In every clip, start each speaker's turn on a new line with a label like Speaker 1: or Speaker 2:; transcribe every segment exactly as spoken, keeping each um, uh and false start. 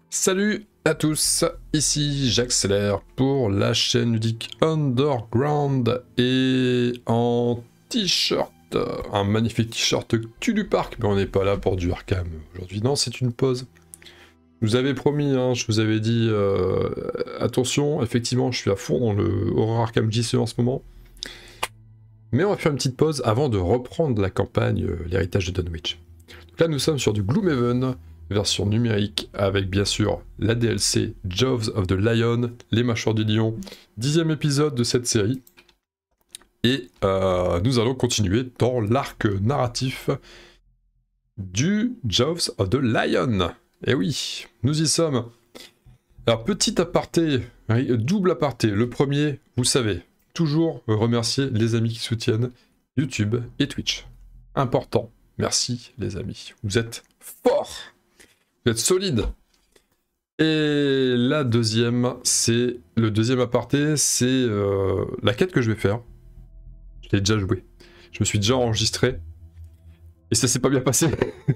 Speaker 1: Salut à tous, ici j'accélère pour la chaîne ludique Underground et en t-shirt, un magnifique t-shirt Cthulhu du Parc, mais on n'est pas là pour du Arkham aujourd'hui, non, c'est une pause. Je vous avais promis, hein, je vous avais dit, euh, attention, effectivement je suis à fond dans le Horror Arkham J C en ce moment, mais on va faire une petite pause avant de reprendre la campagne euh, L'héritage de Dunwich. Donc là nous sommes sur du Gloomhaven, version numérique, avec bien sûr la D L C Jaws of the Lion, les mâchoires du lion, dixième épisode de cette série. Et euh, nous allons continuer dans l'arc narratif du Jaws of the Lion. Et oui, nous y sommes. Alors petit aparté, double aparté, le premier, vous savez, toujours remercier les amis qui soutiennent YouTube et Twitch. Important, merci les amis, vous êtes forts. Vous êtes solide. Et la deuxième, c'est le deuxième aparté, c'est euh, la quête que je vais faire. Je l'ai déjà joué. Je me suis déjà enregistré. Et ça s'est pas bien passé.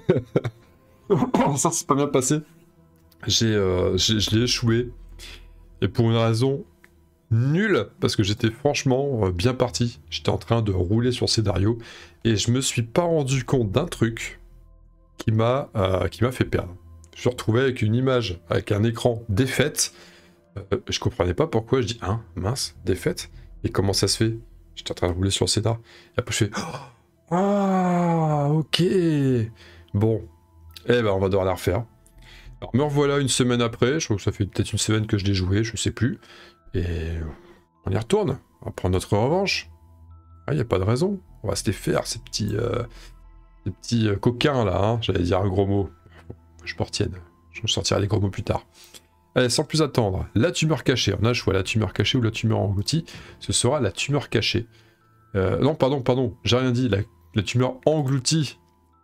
Speaker 1: ça s'est pas bien passé. J'ai, euh, j'ai, je l'ai échoué. Et pour une raison nulle, parce que j'étais franchement bien parti. J'étais en train de rouler sur scénario. Et je me suis pas rendu compte d'un truc qui m'a, euh, qui m'a fait perdre. Je me suis retrouvé avec une image, avec un écran défaite. Euh, je comprenais pas pourquoi. Je dis, hein, mince, défaite. Et comment ça se fait? J'étais en train de rouler sur le scénar. Et après, je fais, oh, ah, ok. Bon, eh ben, on va devoir la refaire. Alors, me revoilà une semaine après. Je crois que ça fait peut-être une semaine que je l'ai joué, je sais plus. Et on y retourne. On va prendre notre revanche. Il n'y a pas de raison. On va se les faire, ces petits, euh, ces petits euh, coquins là. Hein. J'allais dire un gros mot. Je m'en retienne, je sortirai les gros mots plus tard. Allez, sans plus attendre, la tumeur cachée. On a le choix, la tumeur cachée ou la tumeur engloutie. Ce sera la tumeur cachée. Euh, non, pardon, pardon, j'ai rien dit. La, la tumeur engloutie.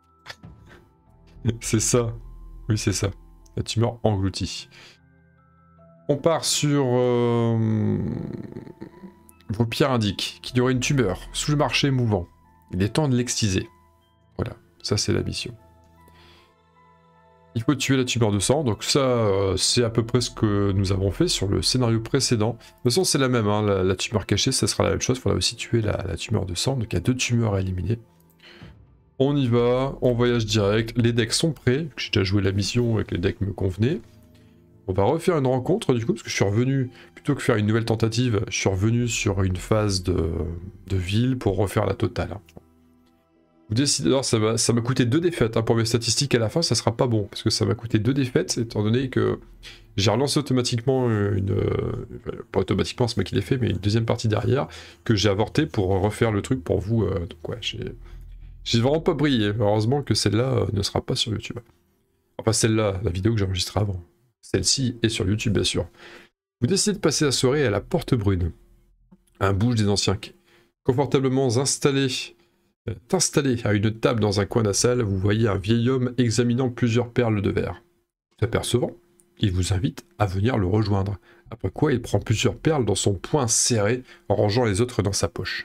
Speaker 1: C'est ça. Oui, c'est ça. La tumeur engloutie. On part sur... Euh... Vos pierres indiquent qu'il y aurait une tumeur sous le marché mouvant. Il est temps de l'exciser. Voilà, ça c'est la mission. Il faut tuer la tumeur de sang, donc ça euh, c'est à peu près ce que nous avons fait sur le scénario précédent. De toute façon c'est la même, hein, la, la tumeur cachée ça sera la même chose, il faudra aussi tuer la, la tumeur de sang, donc il y a deux tumeurs à éliminer. On y va, on voyage direct, les decks sont prêts, j'ai déjà joué la mission et que les decks me convenaient. On va refaire une rencontre du coup, parce que je suis revenu, plutôt que faire une nouvelle tentative, je suis revenu sur une phase de, de ville pour refaire la totale. Vous décidez, alors ça m'a ça m'a coûté deux défaites, hein, pour mes statistiques à la fin ça sera pas bon, parce que ça m'a coûté deux défaites, étant donné que j'ai relancé automatiquement une... Euh, pas automatiquement, c'est moi qui l'ai fait, mais une deuxième partie derrière, que j'ai avorté pour refaire le truc pour vous, euh, donc ouais, j'ai... J'ai vraiment pas brillé, heureusement que celle-là euh, ne sera pas sur YouTube. Enfin celle-là, la vidéo que j'ai enregistrée avant. Celle-ci est sur YouTube bien sûr. Vous décidez de passer la soirée à la Porte Brune, un bouge des anciens quais. Confortablement installé... Installé à une table dans un coin de la salle, vous voyez un vieil homme examinant plusieurs perles de verre. S'apercevant, il vous invite à venir le rejoindre, après quoi il prend plusieurs perles dans son poing serré, en rangeant les autres dans sa poche.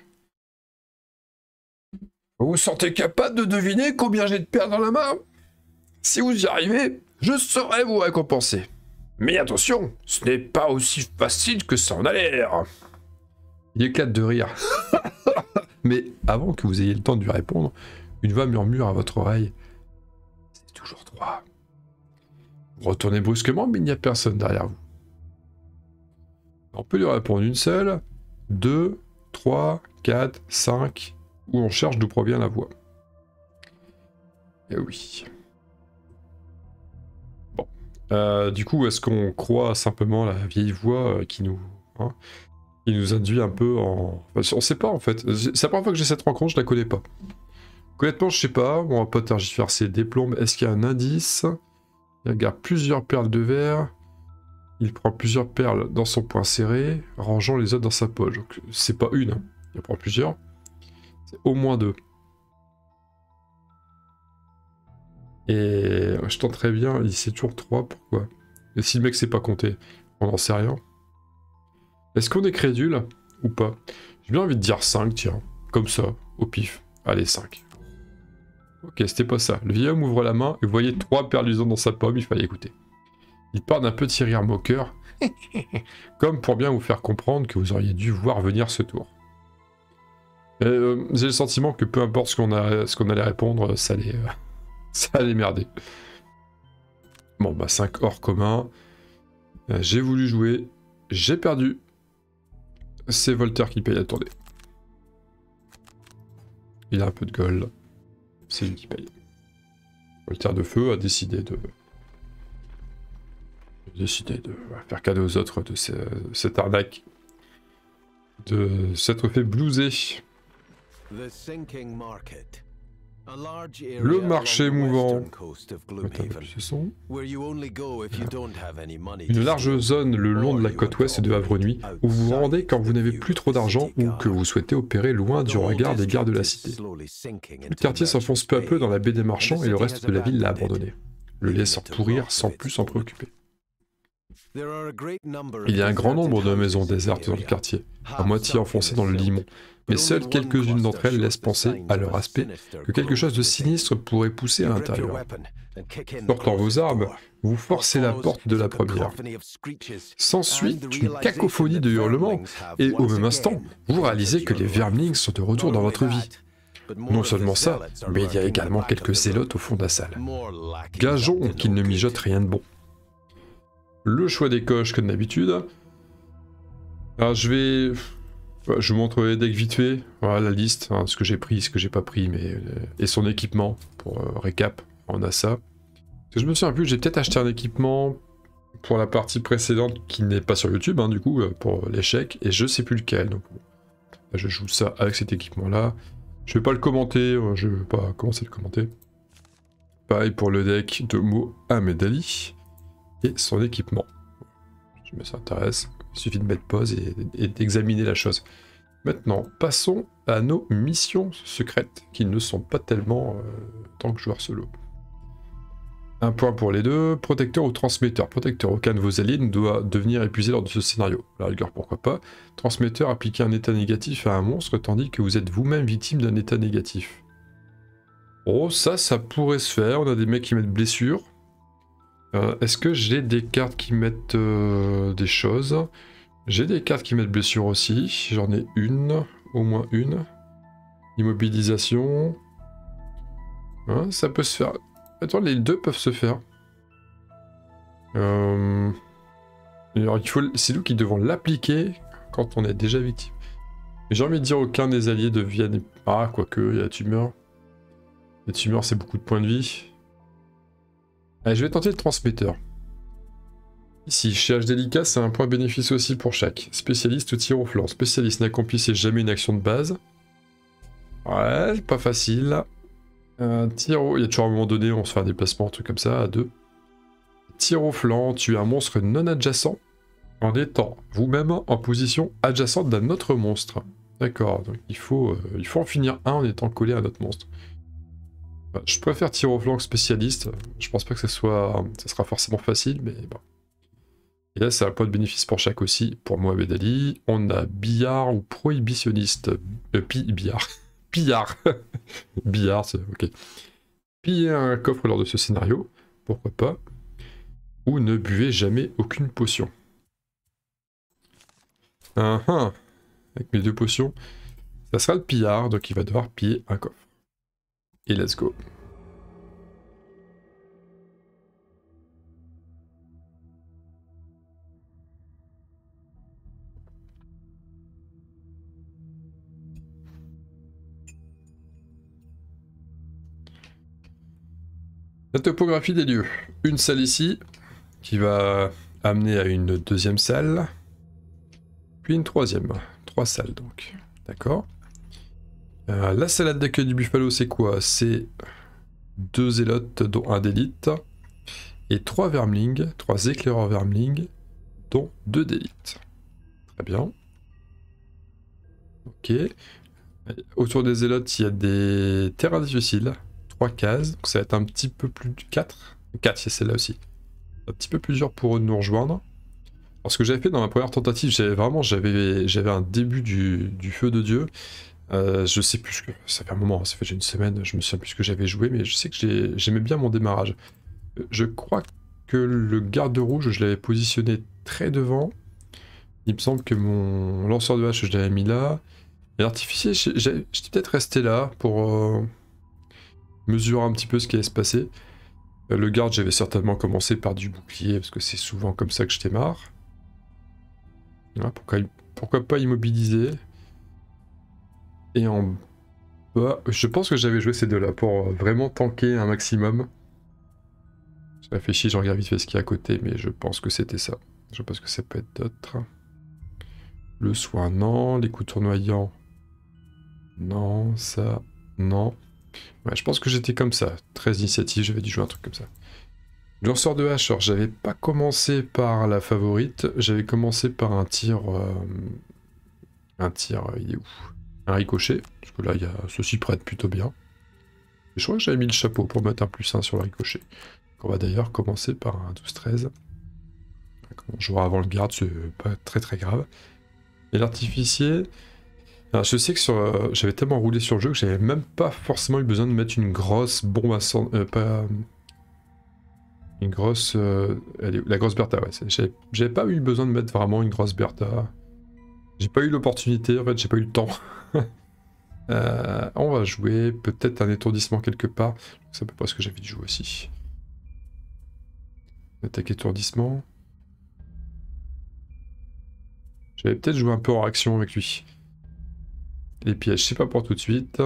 Speaker 1: Vous vous sentez capable de deviner combien j'ai de perles dans la main? Si vous y arrivez, je saurai vous récompenser. Mais attention, ce n'est pas aussi facile que ça en a l'air. Il éclate de rire. Mais avant que vous ayez le temps de lui répondre, une voix murmure à votre oreille. C'est toujours trois. Vous retournez brusquement, mais il n'y a personne derrière vous. On peut lui répondre une seule, deux, trois, quatre, cinq, où on cherche d'où provient la voix. Eh oui. Bon. Euh, du coup, est-ce qu'on croit simplement la vieille voix qui nous... Hein, il nous induit un peu en... Enfin, on sait pas en fait. C'est la première fois que j'ai cette rencontre, je la connais pas. Honnêtement, je sais pas. Bon, un pote tergiversé déplombe. Est-ce qu'il y a un indice? Il regarde plusieurs perles de verre. Il prend plusieurs perles dans son poing serré, rangeant les autres dans sa poche. Donc, c'est pas une. Hein. Il en prend plusieurs. C'est au moins deux. Et je tente très bien. Il sait toujours trois. Pourquoi? Et si le mec sait pas compter, on n'en sait rien. Est-ce qu'on est crédule ou pas? J'ai bien envie de dire cinq, tiens. Comme ça, au pif. Allez, cinq. Ok, c'était pas ça. Le vieil homme ouvre la main et vous voyez trois perles luisantes dans sa pomme, il fallait écouter. Il part d'un petit rire moqueur, comme pour bien vous faire comprendre que vous auriez dû voir venir ce tour. Euh, J'ai le sentiment que peu importe ce qu'on a, ce qu'on allait répondre, ça allait, euh, ça allait merder. Bon, bah cinq hors communs. Euh, j'ai voulu jouer, j'ai perdu. C'est Voltaire qui paye la tournée. Il a un peu de gold. C'est lui qui paye. Voltaire de feu a décidé de... décidé de faire cadeau aux autres de ce, cette arnaque. De s'être fait blouser. Le marché mouvant. Une large zone le long de la côte ouest de Havre-Nuit, où vous vous rendez quand vous n'avez plus trop d'argent ou que vous souhaitez opérer loin du regard des gardes de la cité. Le quartier s'enfonce peu à peu dans la baie des marchands et le reste de la ville l'a abandonné, le laissant pourrir sans plus s'en préoccuper. Il y a un grand nombre de maisons désertes dans le quartier, à moitié enfoncées dans le limon, mais seules quelques-unes d'entre elles laissent penser, à leur aspect, que quelque chose de sinistre pourrait pousser à l'intérieur. Sortant vos armes, vous forcez la porte de la première. S'ensuit une cacophonie de hurlements, et au même instant, vous réalisez que les vermlings sont de retour dans votre vie. Non seulement ça, mais il y a également quelques zélotes au fond de la salle. Gageons qu'ils ne mijotent rien de bon. Le choix des coches comme d'habitude. Alors je vais... Je vous montre les decks vite fait. Voilà la liste, hein, ce que j'ai pris, ce que j'ai pas pris, mais... Et son équipement, pour euh, récap, on a ça. Je me souviens plus, j'ai peut-être acheté un équipement pour la partie précédente qui n'est pas sur YouTube, hein, du coup, pour l'échec, et je sais plus lequel. Donc, je joue ça avec cet équipement-là. Je vais pas le commenter, je vais pas commencer à le commenter. Pareil pour le deck de Mohamed Ali. Et son équipement. Mais ça intéresse, il suffit de mettre pause et, et d'examiner la chose. Maintenant, passons à nos missions secrètes, qui ne sont pas tellement euh, tant que joueur solo. Un point pour les deux, protecteur ou transmetteur. Protecteur, aucun de vos alliés ne doit devenir épuisé lors de ce scénario. La rigueur, pourquoi pas. Transmetteur, appliquer un état négatif à un monstre, tandis que vous êtes vous-même victime d'un état négatif. Oh, ça, ça pourrait se faire. On a des mecs qui mettent blessure. Euh, Est-ce que j'ai des cartes qui mettent euh, des choses? J'ai des cartes qui mettent blessure aussi. J'en ai une, au moins une. Immobilisation. Hein, ça peut se faire. Attends, les deux peuvent se faire. Euh... Alors, il faut... c'est nous qui devons l'appliquer quand on est déjà victime. J'ai envie de dire aucun des alliés deviennent... Ah, quoique, il y a la tumeur. La tumeur, c'est beaucoup de points de vie. Allez, je vais tenter le transmetteur. Ici, chez H Délicat, c'est un point bénéfice aussi pour chaque. Spécialiste tir au flanc. Spécialiste n'accomplissait jamais une action de base. Ouais, pas facile. Un tir au... Il y a toujours un moment donné, on se fait un déplacement, un truc comme ça, à deux. Tir au flanc, tuer un monstre non adjacent en étant vous-même en position adjacente d'un autre monstre. D'accord, donc il faut, euh, il faut en finir un en étant collé à un autre monstre. Je préfère tir au flanc spécialiste, je pense pas que ça soit, ça sera forcément facile, mais bon. Et là, c'est un point de bénéfice pour chaque aussi, pour Mohamed Ali. On a billard ou prohibitionniste. Euh, pi billard. Pillard. Billard, c'est ok. Piller un coffre lors de ce scénario, pourquoi pas. Ou ne buvez jamais aucune potion. Uh -huh. Avec mes deux potions, ça sera le pillard, donc il va devoir piller un coffre. Et let's go. La topographie des lieux. Une salle ici, qui va amener à une deuxième salle, puis une troisième. Trois salles donc. D'accord. Euh, la salade d'accueil du Buffalo, c'est quoi? C'est deux zélotes, dont un d'élite, et trois vermlings, trois éclaireurs vermlings, dont deux d'élite. Très bien. Ok. Autour des zélotes, il y a des terrains difficiles, trois cases, donc ça va être un petit peu plus... quatre quatre, c'est celle-là aussi. Un petit peu plus dur pour eux de nous rejoindre. Alors ce que j'avais fait dans ma première tentative, j'avais vraiment j'avais j'avais un début du, du feu de Dieu. Euh, je sais plus, que ça fait un moment, ça fait déjà une semaine, je me souviens plus ce que j'avais joué, mais je sais que j'aimais bien mon démarrage. Je crois que le garde rouge, je l'avais positionné très devant. Il me semble que mon lanceur de hache, je l'avais mis là. Et l'artificier, j'étais peut-être resté là pour euh, mesurer un petit peu ce qui allait se passer. Euh, le garde, j'avais certainement commencé par du bouclier, parce que c'est souvent comme ça que je démarre. Voilà, pourquoi, pourquoi pas immobiliser. Et en bas, je pense que j'avais joué ces deux-là pour vraiment tanker un maximum. Je réfléchis, je regarde vite fait ce qu'il y a à côté, mais je pense que c'était ça. Je pense que ça peut être d'autres. Le soin, non. Les coups tournoyants, non. Ça, non. Ouais, je pense que j'étais comme ça. treize initiatives, j'avais dû jouer un truc comme ça. Lanceur de hache, alors j'avais pas commencé par la favorite, j'avais commencé par un tir... Euh, un tir, il est où? Un ricochet, parce que là, il y a, ceci prête plutôt bien. Et je crois que j'avais mis le chapeau pour mettre un plus un sur le ricochet. On va d'ailleurs commencer par un douze treize. On jouera avant le garde, c'est pas très très grave. Et l'artificier... Alors, je sais que sur, euh, j'avais tellement roulé sur le jeu que j'avais même pas forcément eu besoin de mettre une grosse bombe à sang... Euh, pas... Une grosse... Euh, elle est, la grosse Bertha, ouais. J'avais pas eu besoin de mettre vraiment une grosse Bertha. J'ai pas eu l'opportunité, en fait, j'ai pas eu le temps. euh, on va jouer peut-être un étourdissement quelque part. C'est à peu près ce que j'avais dû jouer aussi. Attaque étourdissement. J'avais peut-être joué un peu en réaction avec lui. Les pièges, c'est pas pour tout de suite.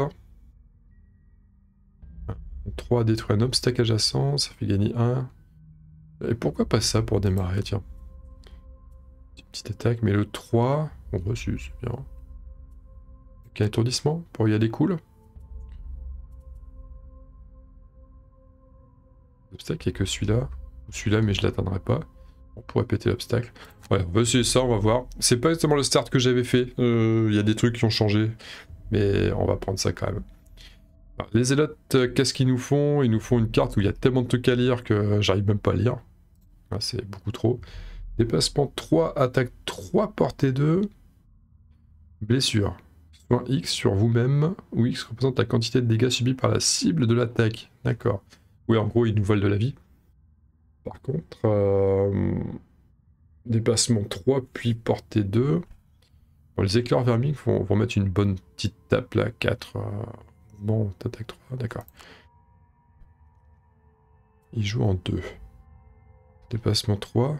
Speaker 1: trois détruire un obstacle adjacent, ça fait gagner un. Et pourquoi pas ça pour démarrer, tiens. Petite attaque, mais le trois... Bon, bah si, c'est bien. Avec un étourdissement pour y aller cool. L'obstacle, il n'y a que celui-là. Celui-là, mais je l'atteindrai pas. On pourrait péter l'obstacle. Ouais, on va essayer ça, on va voir. C'est pas exactement le start que j'avais fait. Il euh, y a des trucs qui ont changé. Mais on va prendre ça quand même. Alors, les zélotes, qu'est-ce qu'ils nous font? Ils nous font une carte où il y a tellement de trucs à lire que j'arrive même pas à lire. Ah, c'est beaucoup trop. Déplacement trois, attaque trois, portée deux. Blessure. Soin X sur vous-même, où X représente la quantité de dégâts subis par la cible de l'attaque. D'accord. Oui, en gros, ils nous volent de la vie. Par contre, euh... déplacement trois, puis portée deux. Bon, les éclairs vermiques vont, vont mettre une bonne petite tape là, quatre. Euh... Bon, t'attaques trois, d'accord. Ils jouent en deux. Déplacement trois.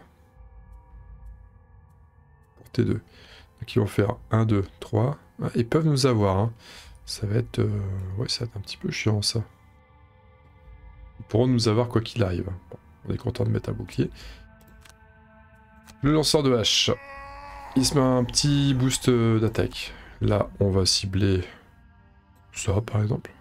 Speaker 1: Portée deux. Donc ils vont faire un, deux, trois. Ah, ils peuvent nous avoir. Hein. Ça va être... Euh... Ouais, ça va être un petit peu chiant ça. Ils pourront nous avoir quoi qu'il arrive. Bon, on est content de mettre un bouclier. Le lanceur de hache. Il se met un petit boost d'attaque. Là, on va cibler ça par exemple.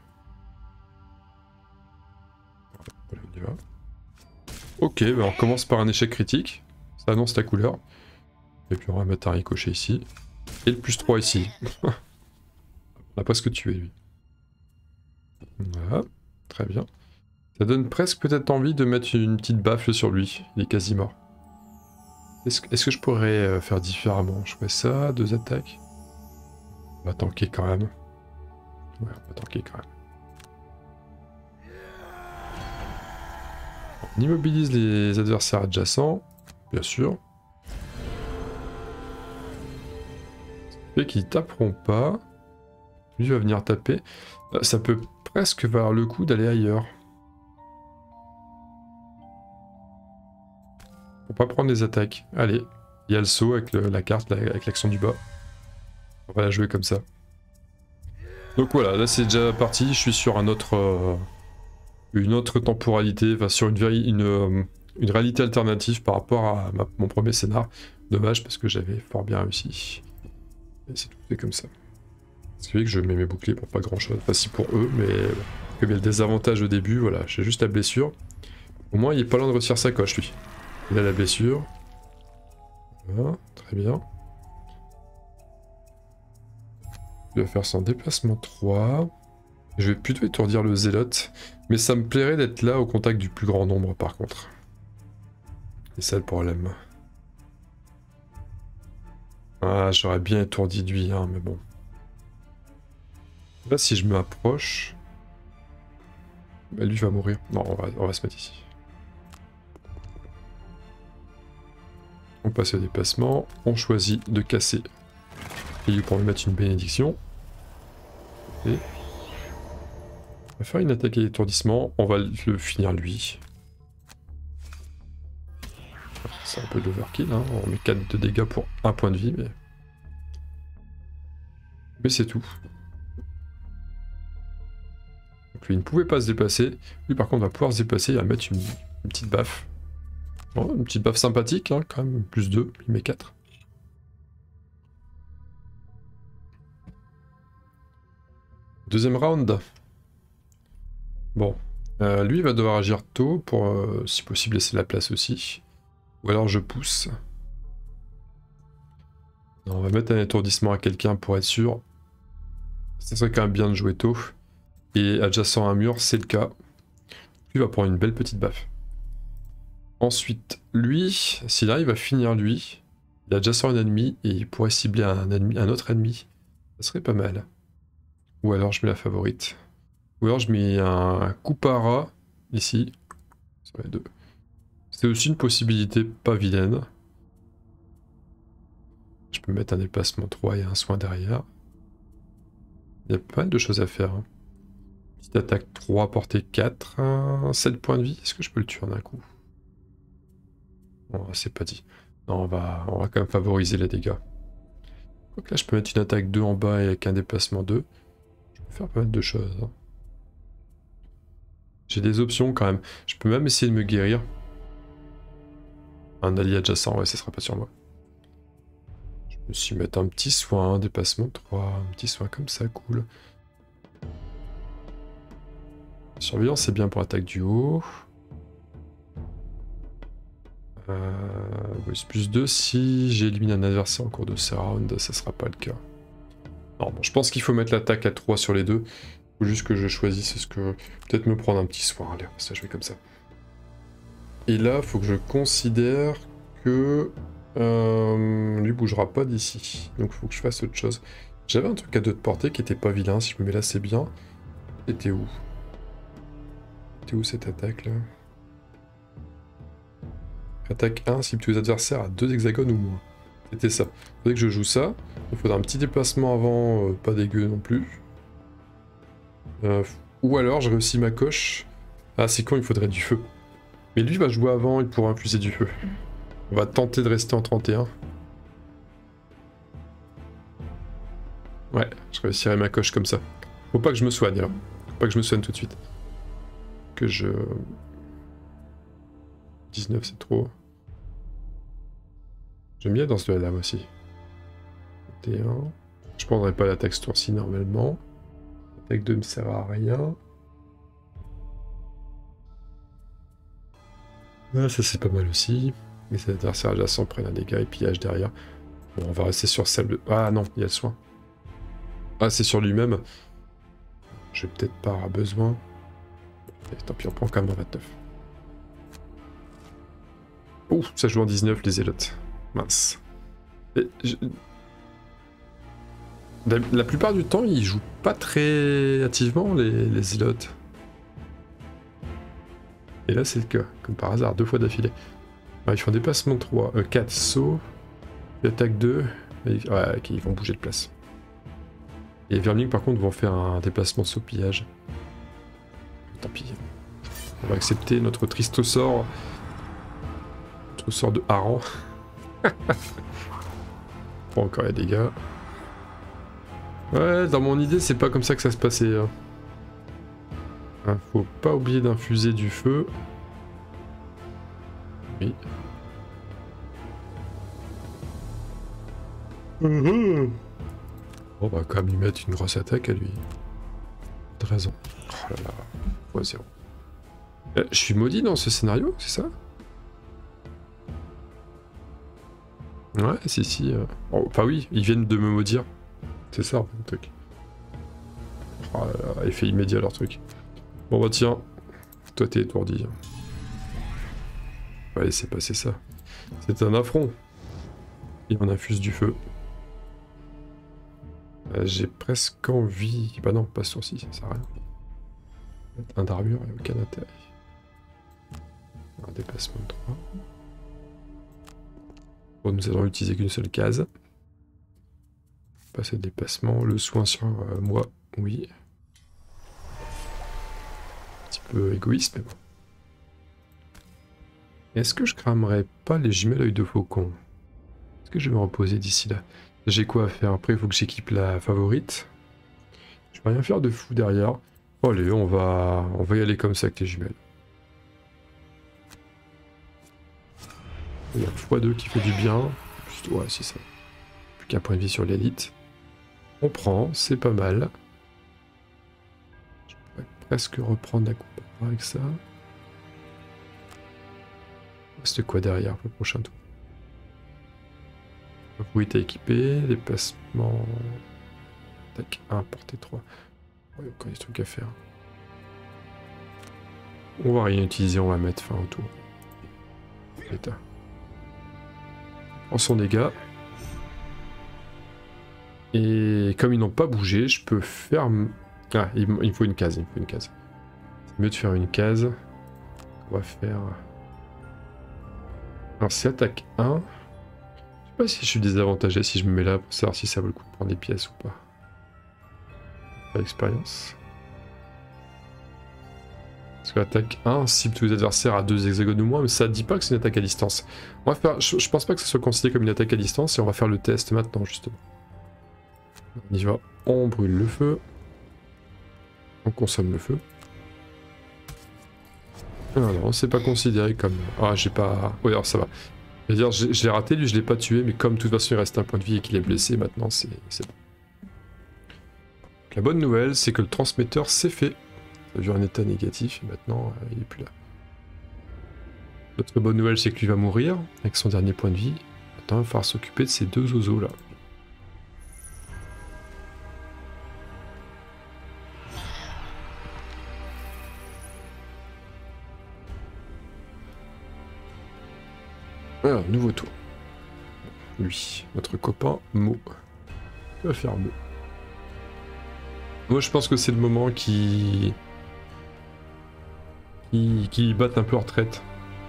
Speaker 1: Voilà, on y va. Ok, bah on commence par un échec critique. Ça annonce la couleur. Et puis on va mettre un ricochet ici. Et le plus trois ici. On a presque tué lui. Voilà, très bien. Ça donne presque peut-être envie de mettre une petite baffle sur lui. Il est quasi mort. Est-ce est-ce que je pourrais faire différemment? Je ferais ça, deux attaques. On va tanker quand même. Ouais, on va tanker quand même. On immobilise les adversaires adjacents, bien sûr. Ça fait qu'ils taperont pas. Lui va venir taper. Ça peut presque valoir le coup d'aller ailleurs. Pour pas prendre des attaques. Allez, il y a le saut avec le, la carte, la, avec l'action du bas. On va la jouer comme ça. Donc voilà, là c'est déjà parti. Je suis sur un autre, euh, une autre temporalité, enfin sur une, une, euh, une réalité alternative par rapport à ma, mon premier scénar. Dommage parce que j'avais fort bien réussi. Et c'est tout fait comme ça. C'est vrai que je mets mes boucliers pour pas grand chose. Enfin si pour eux, mais comme il y a le désavantage au début, voilà, j'ai juste la blessure. Au moins il est pas loin de réussir sa coche lui. Il a la blessure. Voilà, très bien. Il va faire son déplacement trois. Je vais plutôt étourdir le zélote. Mais ça me plairait d'être là au contact du plus grand nombre par contre. C'est ça le problème. Ah, j'aurais bien étourdi lui, hein, mais bon. Là, si je m'approche... Bah, lui va mourir. Non, on va, on va se mettre ici. On passe au déplacement, on choisit de casser. Et pour lui mettre une bénédiction. Et on va faire une attaque à l'étourdissement, on va le finir lui. C'est un peu de l'overkill, hein. On met quatre de dégâts pour un point de vie, mais... Mais c'est tout. Donc lui, il ne pouvait pas se déplacer. Lui, par contre, va pouvoir se déplacer, il va mettre une, une petite baffe. Oh, une petite baffe sympathique, hein, quand même. Plus deux, il met quatre. Deuxième round. Bon. Euh, lui, il va devoir agir tôt pour, euh, si possible, laisser la place aussi. Ou alors je pousse. Non, on va mettre un étourdissement à quelqu'un pour être sûr. Ça serait quand même bien de jouer tôt. Et adjacent à un mur, c'est le cas. Lui va prendre une belle petite baffe. Ensuite, lui, s'il arrive à finir lui, il est adjacent à un ennemi et il pourrait cibler un, ennemi, un autre ennemi. Ça serait pas mal. Ou alors je mets la favorite. Ou alors je mets un Kupara ici. Ça va deux. C'est aussi une possibilité pas vilaine. Je peux mettre un déplacement trois et un soin derrière. Il y a pas mal de choses à faire. Hein. Petite attaque trois, portée quatre, hein, sept points de vie. Est-ce que je peux le tuer en un coup? Bon, c'est pas dit. Non, on va, on va quand même favoriser les dégâts. Donc là, je peux mettre une attaque deux en bas et avec un déplacement deux. Je peux faire pas mal de choses. Hein. J'ai des options quand même. Je peux même essayer de me guérir. Un allié adjacent, ouais, ça sera pas sur moi. Je me suis mettre un petit soin, un déplacement trois, un petit soin comme ça, cool. Surveillance, c'est bien pour attaque du haut. Euh, oui, plus deux, si j'élimine un adversaire en cours de ce round, ça sera pas le cas. Non, bon, je pense qu'il faut mettre l'attaque à trois sur les deux. Il faut juste que je choisisse ce que... Peut-être me prendre un petit soin, allez, ça je vais comme ça. Et là, il faut que je considère que... Euh, lui bougera pas d'ici. Donc il faut que je fasse autre chose. J'avais un truc à deux de portée qui était pas vilain, si je me mets là c'est bien. C'était où? C'était où cette attaque là? Attaque un, cible tous les adversaires à deux hexagones ou moins. C'était ça. Il faudrait que je joue ça. Il faudra un petit déplacement avant, euh, pas dégueu non plus. Euh, ou alors je réussis ma coche. Ah c'est con, il faudrait du feu. Mais lui va jouer avant, il pourra infuser du feu. On va tenter de rester en trente et un. Ouais, je réussirai ma coche comme ça. Faut pas que je me soigne alors. Faut pas que je me soigne tout de suite. Que je... dix-neuf c'est trop. J'aime bien dans ce duel là moi aussi. trente et un. Je prendrai pas l'attaque ce tour-ci normalement. L'attaque deux me sert à rien. Ah, ça c'est pas mal aussi. Mais cet adversaire adjacent prennent un dégât et pillage derrière. Bon, on va rester sur celle de... Ah non, il y a le soin. Ah, c'est sur lui-même. Je vais peut-être pas avoir besoin. Et tant pis, on prend quand même un vingt-neuf. Ouh, ça joue en dix-neuf, les zélotes. Mince. Et je... la, la plupart du temps, ils jouent pas très activement, les, les zélotes. Et là, c'est le cas, comme par hasard, deux fois d'affilée. Ah, ils font déplacement trois, euh, quatre, saut, attaque deux, et... ouais, ok, ils vont bouger de place. Et les Vermling, par contre, vont faire un déplacement saut pillage. Tant pis. On va accepter notre triste sort. Notre sort de hareng. Bon, encore les dégâts. Ouais, dans mon idée, c'est pas comme ça que ça se passait. Hein. Hein, faut pas oublier d'infuser du feu. Oui. Mmh. On va quand même lui mettre une grosse attaque à lui. De raison. Oh là là. fois zéro. Euh, je suis maudit dans ce scénario, c'est ça? Ouais, si, si. Euh... Oh, enfin oui, ils viennent de me maudire. C'est ça, le truc. Oh là là, effet immédiat leur truc. Bon bah tiens, toi t'es étourdi. On va laisser passer ça. C'est un affront. Et on infuse du feu. Euh, J'ai presque envie... Bah non, pas ce tour-ci, ça sert à rien. Un d'armure, il n'y a aucun intérêt. Un déplacement de trois. Bon, nous allons utiliser qu'une seule case. Passer le déplacement, le soin sur euh, moi, oui. Un petit peu égoïste, mais bon. Est-ce que je cramerais pas les jumelles œil de faucon? Est-ce que je vais me reposer d'ici là? J'ai quoi à faire? Après, il faut que j'équipe la favorite. Je vais rien faire de fou derrière. Oh, allez, on va, on va y aller comme ça avec les jumelles. Il y a fois deux qui fait du bien. Juste, ouais, c'est ça. Plus qu'un point de vie sur l'élite. On prend, c'est pas mal. Je pourrais presque reprendre la coupe avec ça. Reste quoi derrière pour le prochain tour? Favorite à équiper, déplacement. Tac, un, portée trois. Ouais, encore des trucs à faire. On va rien utiliser, on va mettre fin au tour. État. En son dégâts. Et comme ils n'ont pas bougé, je peux faire... Ah, il me faut une case, il me faut une case. C'est mieux de faire une case. On va faire... Alors c'est attaque un. Je sais pas si je suis désavantagé si je me mets là pour savoir si ça vaut le coup de prendre des pièces ou pas. Pas d'expérience. Parce que l'attaque un cible tous les adversaires à deux hexagones ou moins, mais ça dit pas que c'est une attaque à distance. On va faire... je, je pense pas que ça soit considéré comme une attaque à distance et on va faire le test maintenant justement. On y va, on brûle le feu. On consomme le feu. Non, non, c'est pas considéré comme... Ah, j'ai pas... Oui, alors ça va. Je veux dire, je l'ai raté, lui je l'ai pas tué, mais comme de toute façon il reste un point de vie et qu'il est blessé, maintenant c'est bon. La bonne nouvelle, c'est que le transmetteur s'est fait. Ça a vu un état négatif et maintenant euh, il est plus là. L'autre bonne nouvelle, c'est que lui va mourir avec son dernier point de vie. Maintenant, il va falloir s'occuper de ces deux oiseaux là. Alors, nouveau tour. Lui, notre copain Mo. Que va faire Mo? Moi, je pense que c'est le moment qui... qui... qui batte un peu en retraite.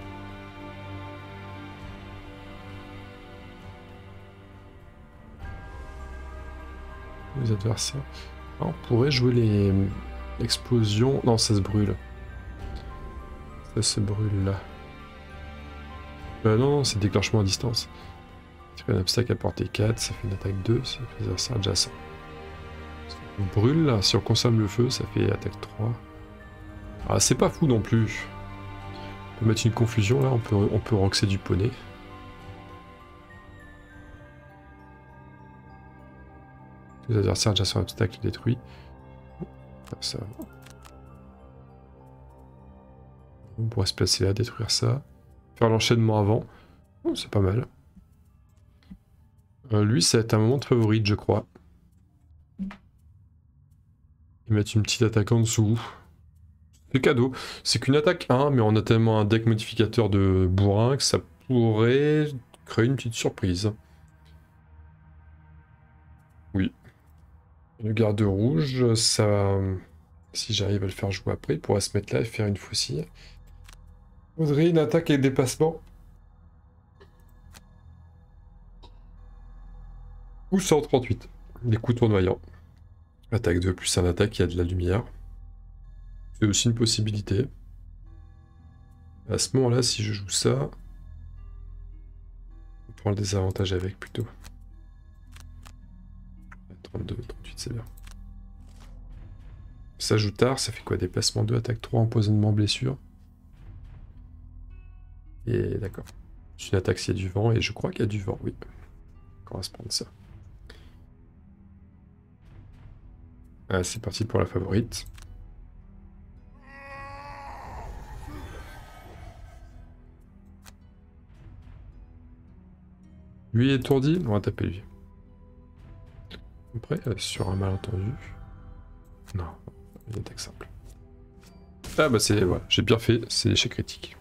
Speaker 1: Les adversaires. Ah, on pourrait jouer les... explosions. Non, ça se brûle. Ça se brûle là. Euh, non, non, c'est déclenchement à distance. C'est un obstacle à portée quatre, ça fait une attaque deux, ça fait adversaire adjacent. On brûle là, si on consomme le feu, ça fait attaque trois. Ah, c'est pas fou non plus. On peut mettre une confusion là, on peut, on peut roxer du poney. Les adversaires adjacents à obstacle détruits. Ça. On pourrait se placer là, détruire ça. Faire l'enchaînement avant. Oh, c'est pas mal. Euh, lui, ça va être un moment de favorite, je crois. Et mettre une petite attaque en dessous. C'est cadeau. C'est qu'une attaque un, mais on a tellement un deck modificateur de bourrin que ça pourrait créer une petite surprise. Oui. Le garde rouge, ça... Si j'arrive à le faire jouer après, il pourra se mettre là et faire une faucille. Faudrait une attaque avec déplacement. Ou cent trente-huit. Les coups tournoyants. Attaque deux plus un attaque, il y a de la lumière. C'est aussi une possibilité. À ce moment-là, si je joue ça, on prend le désavantage avec plutôt. trente-deux, trente-huit, c'est bien. Ça joue tard, ça fait quoi? Déplacement deux, attaque trois, empoisonnement, blessure. Et d'accord. C'est une attaque s'il y a du vent, et je crois qu'il y a du vent, oui. On va se prendre ça. Ah, c'est parti pour la favorite. Lui est étourdi, on va taper lui. Après, sur un malentendu. Non, une attaque simple. Ah bah c'est, voilà, j'ai bien fait, c'est l'échec critique.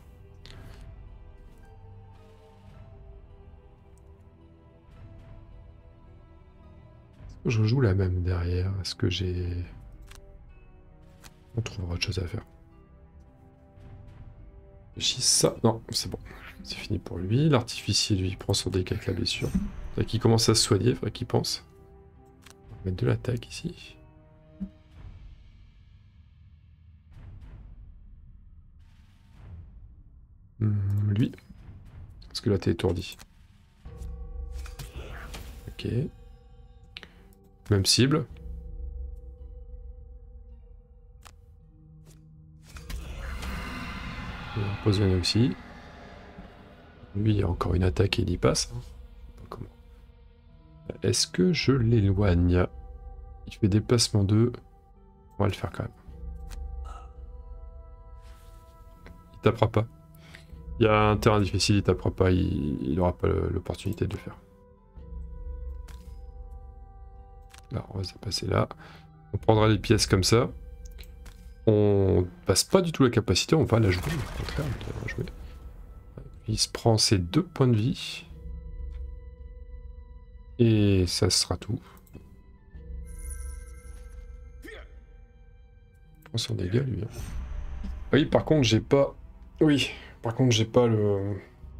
Speaker 1: Est-ce que je joue la même derrière? Est-ce que j'ai... On trouvera autre chose à faire. Réfléchis ça. Non, c'est bon. C'est fini pour lui. L'artificier, lui, il prend son dégât avec la blessure. Faudrait qu'il commence à se soigner, faudrait qu'il pense. On va mettre de l'attaque ici. Hum, lui. Parce que là, t'es étourdi. Ok. Même cible. Il va empoisonner aussi. Lui, il y a encore une attaque et il y passe. Comment? Est-ce que je l'éloigne? Il fait déplacement deux. On va le faire quand même. Il tapera pas. Il y a un terrain difficile, il tapera pas, il n'aura pas l'opportunité de le faire. Là, on va se passer là. On prendra les pièces comme ça. On passe pas du tout la capacité, on va la jouer. Au contraire, on va la jouer. Il se prend ses deux points de vie. Et ça sera tout. Il prend son dégât, lui. Oui, par contre, j'ai pas... Oui, par contre, j'ai pas le...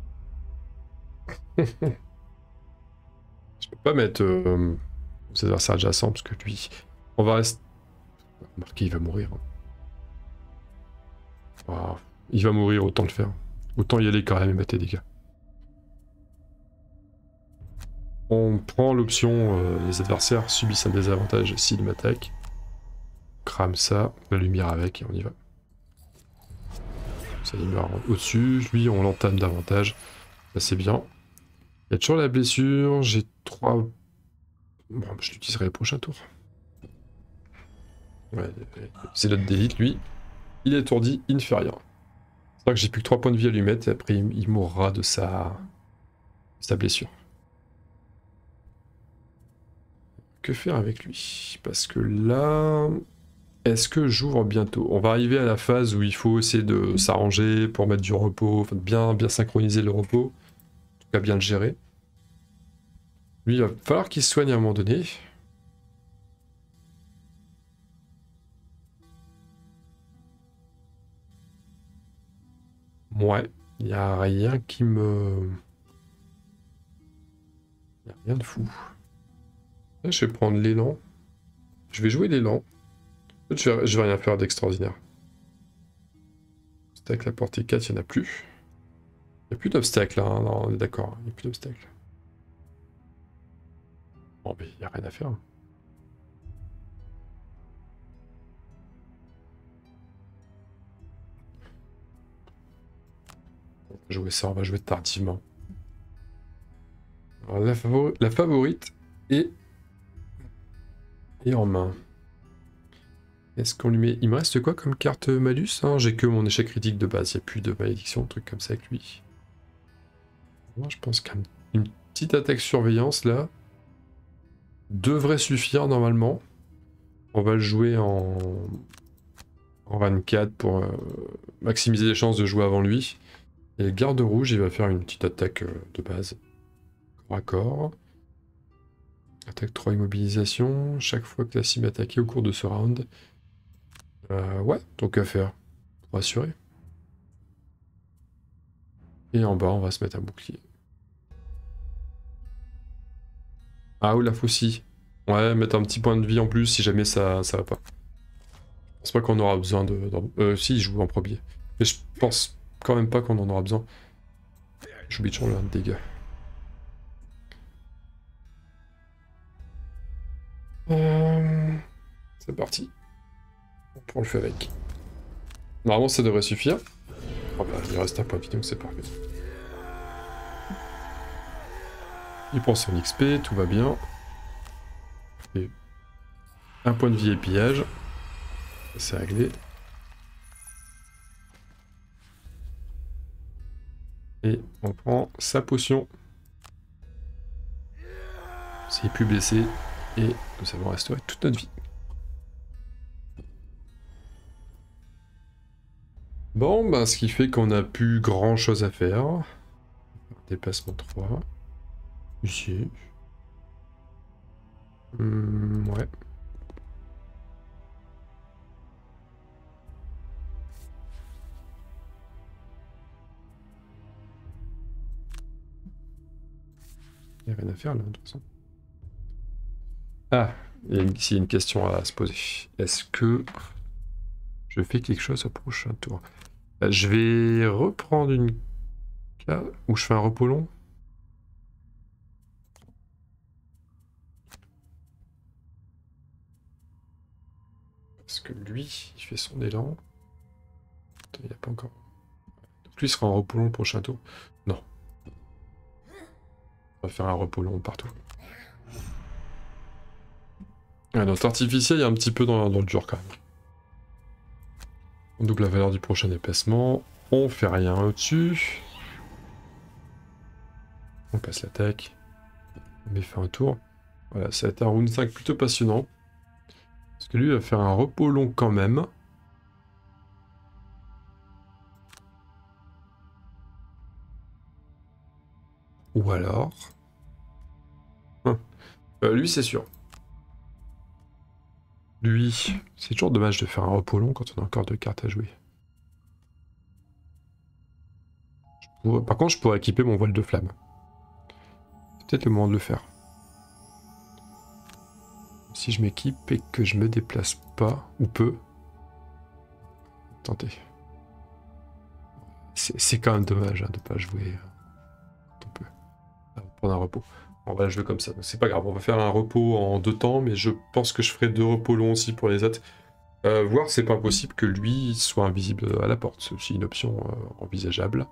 Speaker 1: Je peux pas mettre euh, ses adversaires adjacents, parce que lui... On va rester... Remarquez, il va mourir. Oh, il va mourir, autant le faire. Autant y aller quand même et mettre les dégâts. On prend l'option euh, les adversaires subissent un désavantage s'ils m'attaquent. Crame ça, la lumière avec et on y va. Ça lumière au-dessus, lui on l'entame davantage. Là c'est bien. Il y a toujours la blessure, j'ai trois... Bon, je l'utiliserai le prochain tour. Ouais, c'est notre d'élite lui. Il est étourdi, il ne fait rien. C'est vrai que j'ai plus que trois points de vie à lui mettre et après il mourra de sa, de sa blessure. Que faire avec lui? Parce que là... Est-ce que j'ouvre bientôt? On va arriver à la phase où il faut essayer de s'arranger pour mettre du repos, enfin bien, bien synchroniser le repos. En tout cas bien le gérer. Lui, il va falloir qu'il se soigne à un moment donné. Ouais, il n'y a rien qui me... Il n'y a rien de fou. Là, je vais prendre l'élan. Je vais jouer l'élan. Je vais, je vais rien faire d'extraordinaire. Obstacle à portée quatre, il n'y en a plus. Il n'y a plus d'obstacle là, hein. Non, on est d'accord, il n'y a plus d'obstacle. Bon, mais il n'y a rien à faire. On va jouer ça, on va jouer tardivement. Alors, la, favori la favorite est... est en main. Est-ce qu'on lui met... Il me reste quoi comme carte malus, hein? J'ai que mon échec critique de base, il n'y a plus de malédiction, truc comme ça avec lui. Moi, je pense qu'une petite attaque surveillance, là, devrait suffire, normalement. On va le jouer en, en vingt-quatre pour euh, maximiser les chances de jouer avant lui. Et le garde rouge, il va faire une petite attaque euh, de base. Corps à corps. Attaque trois immobilisation. Chaque fois que la cible est attaquée au cours de ce round. Euh, ouais, donc à faire. Pour assurer. Et en bas, on va se mettre un bouclier. Ah, ou la faucille. Ouais, mettre un petit point de vie en plus si jamais ça, ça va pas. Je pense pas qu'on aura besoin de... de euh, si, il joue en premier. Mais je pense quand même pas qu'on en aura besoin. J'oublie toujours le dégâts. Euh... C'est parti. On prend le feu avec. Normalement, ça devrait suffire. Oh bah, il reste un point de vie, donc c'est parfait. Il prend son X P, tout va bien. Et un point de vie et pillage. C'est réglé. Et on prend sa potion. C'est plus blessé. Et nous avons restauré toute notre vie. Bon, ben, ce qui fait qu'on a plus grand chose à faire. Déplacement trois. Ici. Hum, ouais. Il n'y a rien à faire là, de toute façon. Ah, il y a une, il y a une question à se poser. Est-ce que je fais quelque chose au prochain tour? Euh, Je vais reprendre une case où je fais un repos long. Parce que lui, il fait son élan. Attends, il n'y a pas encore. Donc lui sera en repos long le prochain tour. Non. On va faire un repos long partout. Ah, notre artificiel il y a un petit peu dans, dans le dur quand même. On double la valeur du prochain déplacement. On fait rien au-dessus. On passe l'attaque. On met fin un tour. Voilà, ça va être un round cinq plutôt passionnant. Parce que lui va faire un repos long quand même. Ou alors... Hum. Euh, lui c'est sûr. Lui, c'est toujours dommage de faire un repos long quand on a encore deux cartes à jouer. Pourrais... Par contre, je pourrais équiper mon voile de flamme. C'est peut-être le moment de le faire. Si je m'équipe et que je me déplace pas, ou peu, tentez. C'est quand même dommage hein, de pas jouer un peu. On va prendre un repos. On va la jouer comme ça. C'est pas grave, on va faire un repos en deux temps, mais je pense que je ferai deux repos longs aussi pour les autres. Euh, voir, c'est pas impossible que lui soit invisible à la porte. C'est aussi une option euh, envisageable.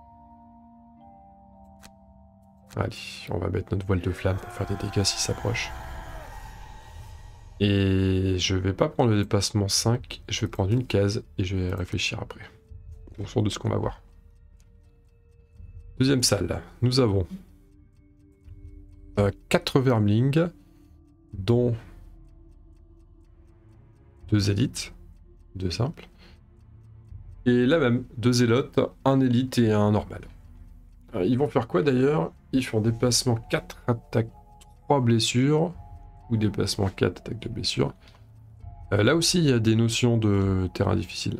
Speaker 1: Allez, on va mettre notre voile de flamme pour faire des dégâts s'il s'approche. Et je vais pas prendre le dépassement cinq, je vais prendre une case et je vais réfléchir après. En fonction de ce qu'on va voir. Deuxième salle, nous avons euh, quatre vermlings, dont deux élites, deux simples. Et là même, deux zélotes, un élite et un normal. Alors, ils vont faire quoi d'ailleurs? Ils font déplacement quatre, attaque trois blessures. Ou déplacement quatre, attaque de blessure. Euh, là aussi, il y a des notions de terrain difficile.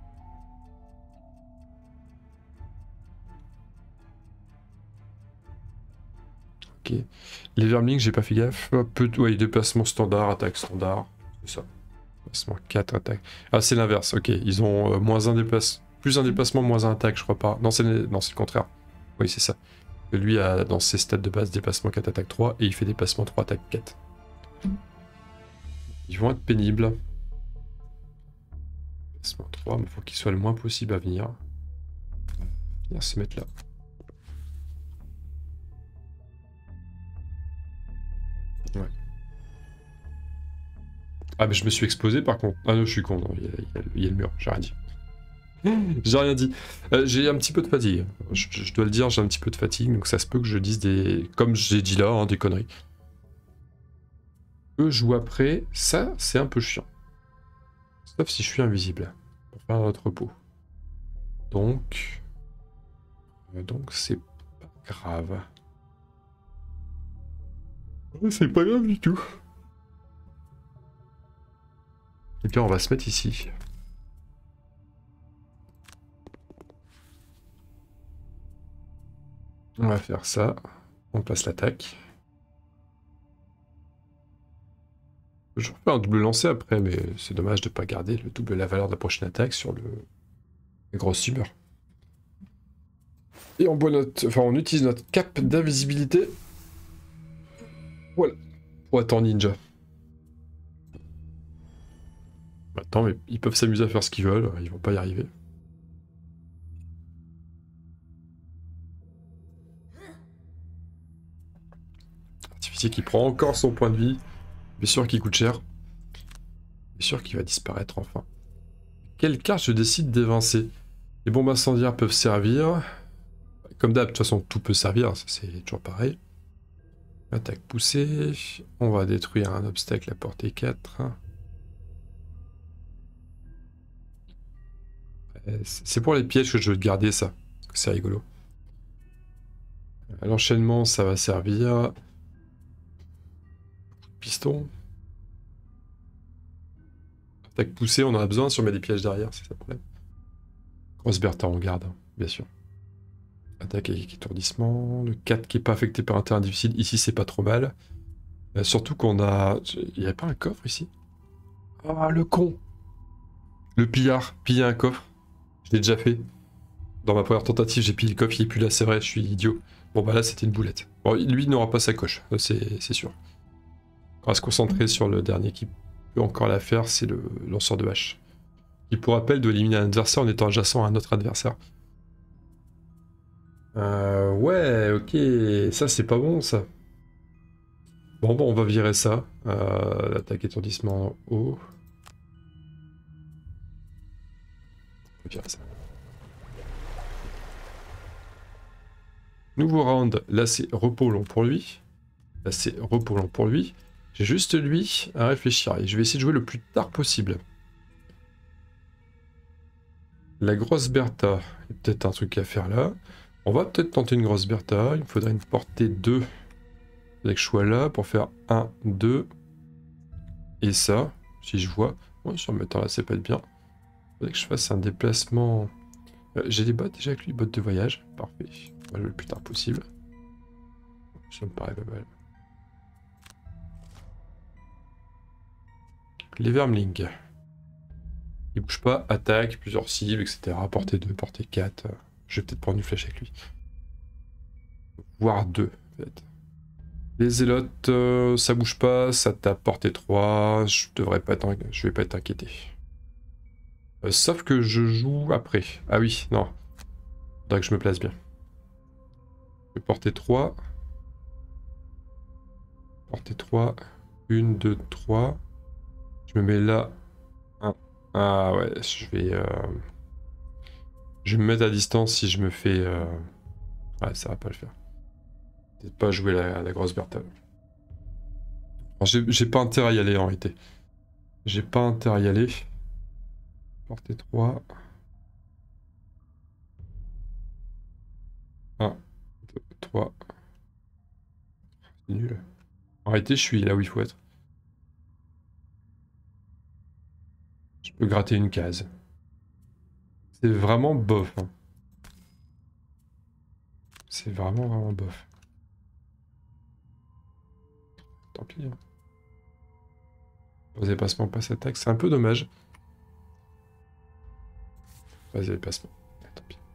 Speaker 1: Ok. Les vermlings, j'ai pas fait gaffe. Peu... Ouais, déplacement standard, attaque standard. C'est ça. Déplacement quatre, attaque. Ah, c'est l'inverse. Ok, ils ont euh, moins un déplacement. Plus un déplacement, moins un attaque, je crois pas. Non, c'est non, le contraire. Oui, c'est ça. Lui a dans ses stats de base déplacement quatre, attaque trois. Et il fait déplacement trois, attaque quatre. Ils vont être pénibles. Déplacement trois, mais il faut qu'il soit le moins possible à venir. Venir se mettre là. Ouais. Ah mais je me suis explosé par contre. Ah non je suis con, non, il, y a, il, y a, il y a le mur, j'ai rien dit. J'ai rien dit. Euh, j'ai un petit peu de fatigue. Je, je dois le dire, j'ai un petit peu de fatigue, donc ça se peut que je dise des... Comme j'ai dit là, hein, des conneries. Eux jouent après, ça c'est un peu chiant. Sauf si je suis invisible. Pour faire notre repos. Donc... Donc c'est pas grave. C'est pas grave du tout. Et bien on va se mettre ici. On va faire ça. On passe l'attaque. Je refais un double lancé après, mais c'est dommage de ne pas garder le double la valeur de la prochaine attaque sur le... la grosse tumeur. Et on boit notre... Enfin, on utilise notre cape d'invisibilité. Voilà. Pour être en ninja. Attends, mais ils peuvent s'amuser à faire ce qu'ils veulent, ils vont pas y arriver. Artificier qui prend encore son point de vie. Bien sûr qu'il coûte cher. Bien sûr qu'il va disparaître enfin. Quelle carte je décide d'évincer? Les bombes incendiaires peuvent servir. Comme d'hab, de toute façon, tout peut servir, ça c'est toujours pareil. Attaque poussée. On va détruire un obstacle à portée quatre. C'est pour les pièges que je veux garder ça. C'est rigolo. L'enchaînement, ça va servir. Piston. Attaque poussée, on en a besoin si on met des pièges derrière, c'est ça le problème. Grosse Bertha en garde, bien sûr. Attaque avec étourdissement. Le quatre qui est pas affecté par un terrain difficile. Ici, c'est pas trop mal. Euh, surtout qu'on a... Il n'y a pas un coffre ici? Ah, le con! Le pillard. Piller un coffre. Je l'ai déjà fait. Dans ma première tentative, j'ai pillé le coffre. Il est plus là, c'est vrai, je suis idiot. Bon, bah là, c'était une boulette. Bon, lui, il n'aura pas sa coche. C'est sûr. On va se concentrer sur le dernier qui peut encore la faire. C'est le lanceur de hache. Qui, pour rappel, doit éliminer un adversaire en étant adjacent à un autre adversaire. Euh, ouais, ok, ça c'est pas bon ça. Bon, bon, on va virer ça. Euh, L'attaque étourdissement en haut. On va virer ça. Nouveau round, là c'est repos long pour lui. Là c'est repos long pour lui. J'ai juste lui à réfléchir et je vais essayer de jouer le plus tard possible. La grosse Bertha, il y a peut-être un truc à faire là. On va peut-être tenter une grosse Bertha, il me faudrait une portée deux. Il faudrait que je sois là pour faire un, deux. Et ça, si je vois. Bon, sur le mettant là, c'est pas bien. Il faudrait que je fasse un déplacement. Euh, J'ai des bottes déjà avec lui, bottes de voyage. Parfait. On va le plus tard possible. Ça me paraît pas mal. Les vermlings. Il bouge pas, attaque, plusieurs cibles, et cetera. Portée deux, portée quatre. Je vais peut-être prendre une flèche avec lui. Voire deux, en fait. Les zélotes, euh, ça bouge pas, ça tape portée trois. Je devrais pas être, je vais pas être inquiété. Euh, sauf que je joue après. Ah oui, non. Faudrait que je me place bien. Je vais porter trois. Porter trois. un, deux, trois. Je me mets là. un. Ah ouais, je vais... Euh... Je vais me mettre à distance si je me fais... Euh... Ouais, ça va pas le faire. Peut-être pas jouer la, la grosse Bertha. J'ai pas intérêt à y aller en réalité. J'ai pas intérêt à y aller. Portée trois. un, deux, trois. C'est nul. En réalité, je suis là où il faut être. Je peux gratter une case. C'est vraiment bof. Hein. C'est vraiment, vraiment bof. Tant pis. Hein. Pas dépassement, pas attaque. C'est un peu dommage. Pas dépassement. Tant pis.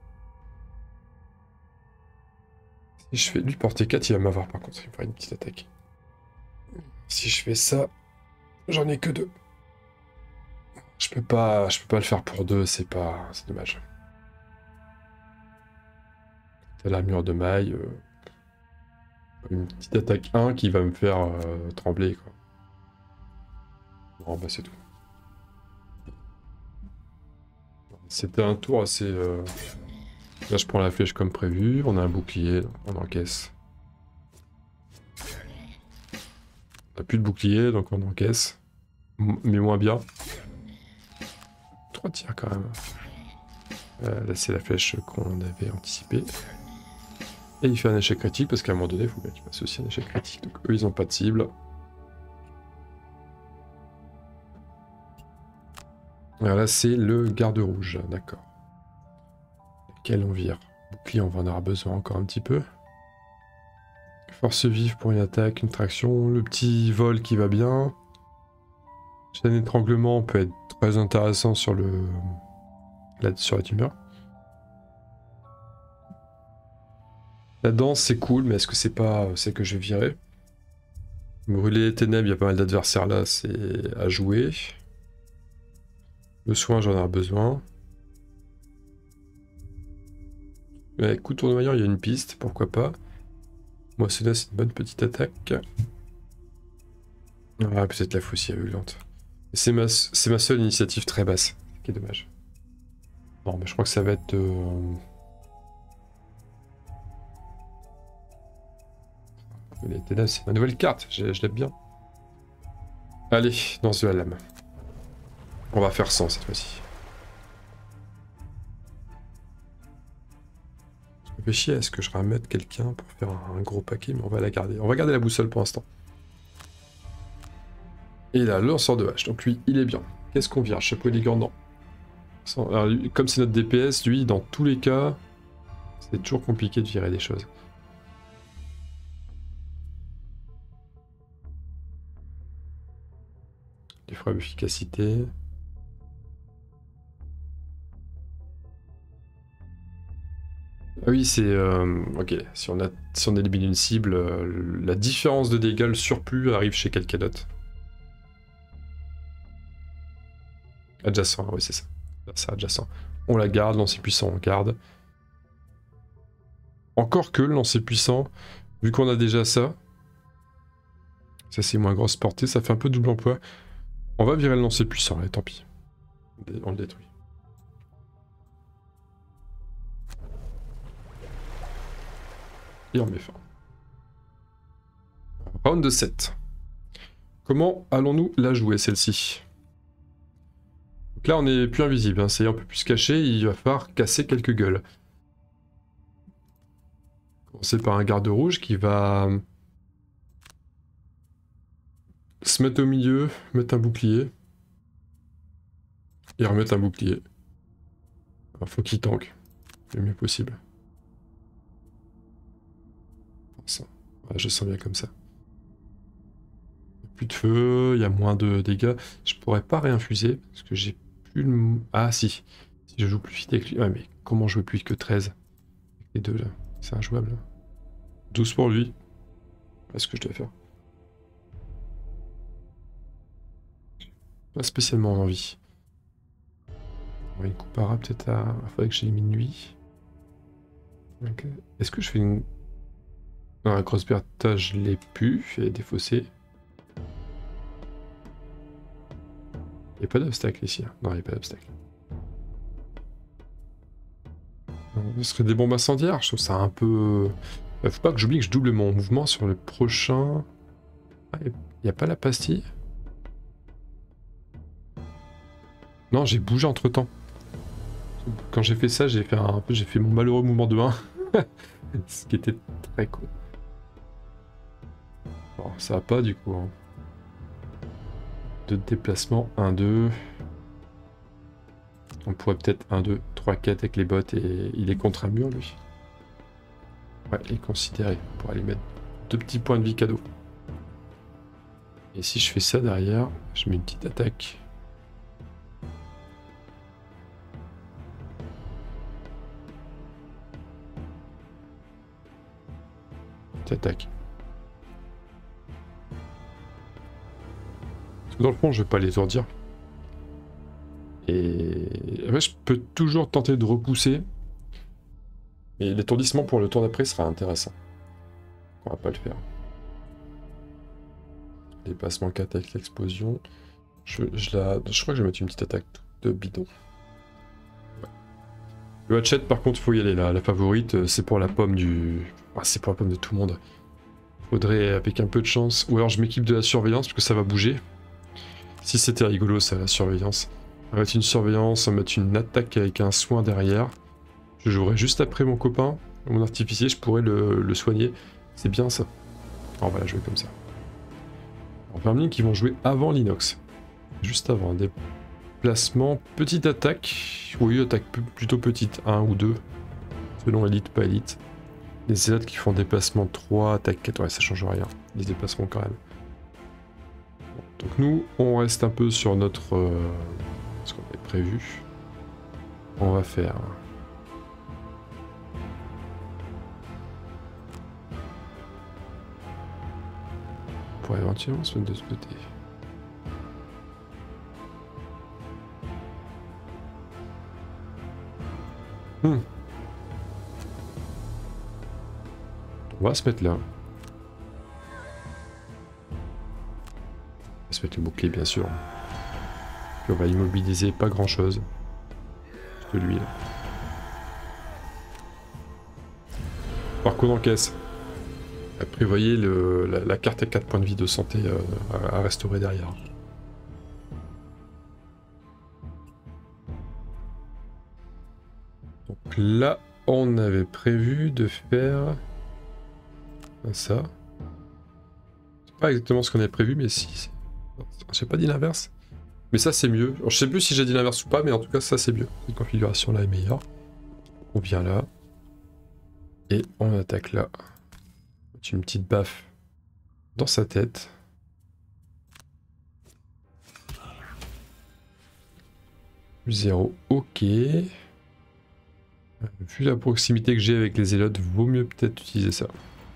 Speaker 1: Si je fais lui porter quatre, il va m'avoir par contre. Il me fera une petite attaque. Si je fais ça, j'en ai que deux. Je peux pas, je peux pas le faire pour deux, c'est pas, c'est dommage. T'as l'armure de maille, euh, une petite attaque un qui va me faire euh, trembler quoi. Bon bah c'est tout. C'était un tour assez. Euh... Là je prends la flèche comme prévu, on a un bouclier, on encaisse. On a plus de bouclier donc on encaisse, M mais moins bien. Trois tirs quand même. Euh, là c'est la flèche qu'on avait anticipée. Et il fait un échec critique parce qu'à un moment donné il faut bien qu'il fasse aussi un échec critique. Donc eux ils n'ont pas de cible. Alors là c'est le garde rouge, d'accord. Lequel on vire? Bouclier on va en avoir besoin encore un petit peu. Force vive pour une attaque, une traction, le petit vol qui va bien. Chaîne étranglement peut être très intéressant sur le là, sur la tumeur. La danse c'est cool, mais est-ce que c'est pas c'est que je vais virer? Brûler les ténèbres, il y a pas mal d'adversaires là, c'est à jouer. Le soin, j'en ai besoin. Ouais, coup tournoyant, il y a une piste, pourquoi pas. Moissonneuse, c'est une bonne petite attaque. Ah, peut-être la faucille aveuglante. C'est ma, c'est ma seule initiative très basse, ce qui est dommage. Bon, mais je crois que ça va être... Euh... Les ténèbres, c'est ma nouvelle carte, je, je l'aime bien. Allez, danse de la lame. On va faire cent cette fois-ci. Je réfléchis à ce que je ramène quelqu'un pour faire un, un gros paquet, mais on va la garder. On va garder la boussole pour l'instant. Et là, le lanceur de hache. Donc lui, il est bien. Qu'est-ce qu'on vire? Chapeau élégant, non. Alors, lui, comme c'est notre D P S, lui, dans tous les cas, C'est toujours compliqué de virer des choses. Du faible efficacité. Ah oui, c'est... Euh, ok, si on, a, si on élimine une cible, euh, la différence de dégâts, le surplus arrive chez quelqu'un d'autre. Adjacent, oui c'est ça. C'est adjacent. On la garde, lancer puissant, on garde. Encore que le lancer puissant, vu qu'on a déjà ça, ça c'est moins grosse portée, ça fait un peu double emploi. On va virer le lancer puissant, et tant pis. On le détruit. Et on met fin. Round de sept. Comment allons-nous la jouer celle-ci? Donc là on n'est plus invisible, hein. C'est un peu plus caché, il va falloir casser quelques gueules. Commencer par un garde rouge qui va se mettre au milieu, mettre un bouclier. Et remettre un bouclier. Il faut qu'il tank le mieux possible. Ça. Ouais, je sens bien comme ça. Plus de feu, il y a moins de dégâts. Je pourrais pas réinfuser parce que j'ai plus le... Ah si, si je joue plus vite avec lui. Ouais mais comment jouer plus vite que treize? Avec les deux là, c'est injouable. douze pour lui. Qu'est-ce que je dois faire? Pas spécialement envie. Ouais, il coupera peut-être à... Il faudrait que j'élimine lui. Okay. Est-ce que je fais une... Non, la grosse perte, je l'ai pu, je l'ai défaussé. Il n'y a pas d'obstacle ici. Non, il n'y a pas d'obstacle. Ce serait des bombes incendiaires, je trouve ça un peu... Il faut pas que j'oublie que je double mon mouvement sur le prochain... Ah, il n'y a pas la pastille? Non, j'ai bougé entre temps. Quand j'ai fait ça, j'ai fait un peu, j'ai fait mon malheureux mouvement de un. Ce qui était très cool. Bon, ça va pas du coup. Hein. De déplacement, un, deux. On pourrait peut-être un, deux, trois, quatre avec les bottes et il est contre un mur lui. Ouais, il est considéré. On pourrait aller mettre deux petits points de vie cadeau. Et si je fais ça derrière, je mets une petite attaque. Attaque. Parce que dans le fond, je vais pas les étourdir. Et après, je peux toujours tenter de repousser. Mais l'étourdissement pour le tour d'après sera intéressant. On va pas le faire. Déplacement quatre avec l'explosion. Je, je, la, je crois que je vais mettre une petite attaque de bidon. Ouais. Le hatchet, par contre, il faut y aller là. La favorite, c'est pour la pomme du... Ah, c'est pour la pomme de tout le monde. Faudrait, avec un peu de chance... Ou alors je m'équipe de la surveillance, parce que ça va bouger. Si c'était rigolo, ça, la surveillance. On va mettre une surveillance, on va mettre une attaque avec un soin derrière. Je jouerai juste après mon copain. Mon artificier, je pourrais le, le soigner. C'est bien, ça. Alors, on va la jouer comme ça. En Vermling qui vont jouer avant l'inox. Juste avant. Déplacement, petite attaque. Oui, attaque plutôt petite, un ou deux. Selon élite, pas élite. Les zélotes qui font déplacement trois, attaque quatre, ouais ça change rien. Les déplacements quand même. Bon, donc nous, on reste un peu sur notre... Euh, ce qu'on avait prévu. On va faire... On pourrait éventuellement se mettre de ce côté. Hmm. On va se mettre là. On va se mettre le bouclier bien sûr. Puis on va immobiliser pas grand chose. Juste lui là. Par contre en caisse. Prévoyez le, la, la carte à quatre points de vie de santé euh, à, à restaurer derrière. Donc là on avait prévu de faire... ça. C'est pas exactement ce qu'on avait prévu, mais si. J'ai pas dit l'inverse. Mais ça, c'est mieux. Alors, je sais plus si j'ai dit l'inverse ou pas, mais en tout cas, ça, c'est mieux. Cette configuration-là est meilleure. On vient là. Et on attaque là. Une petite baffe dans sa tête. Zéro, ok. Vu la proximité que j'ai avec les zélotes, vaut mieux peut-être utiliser ça.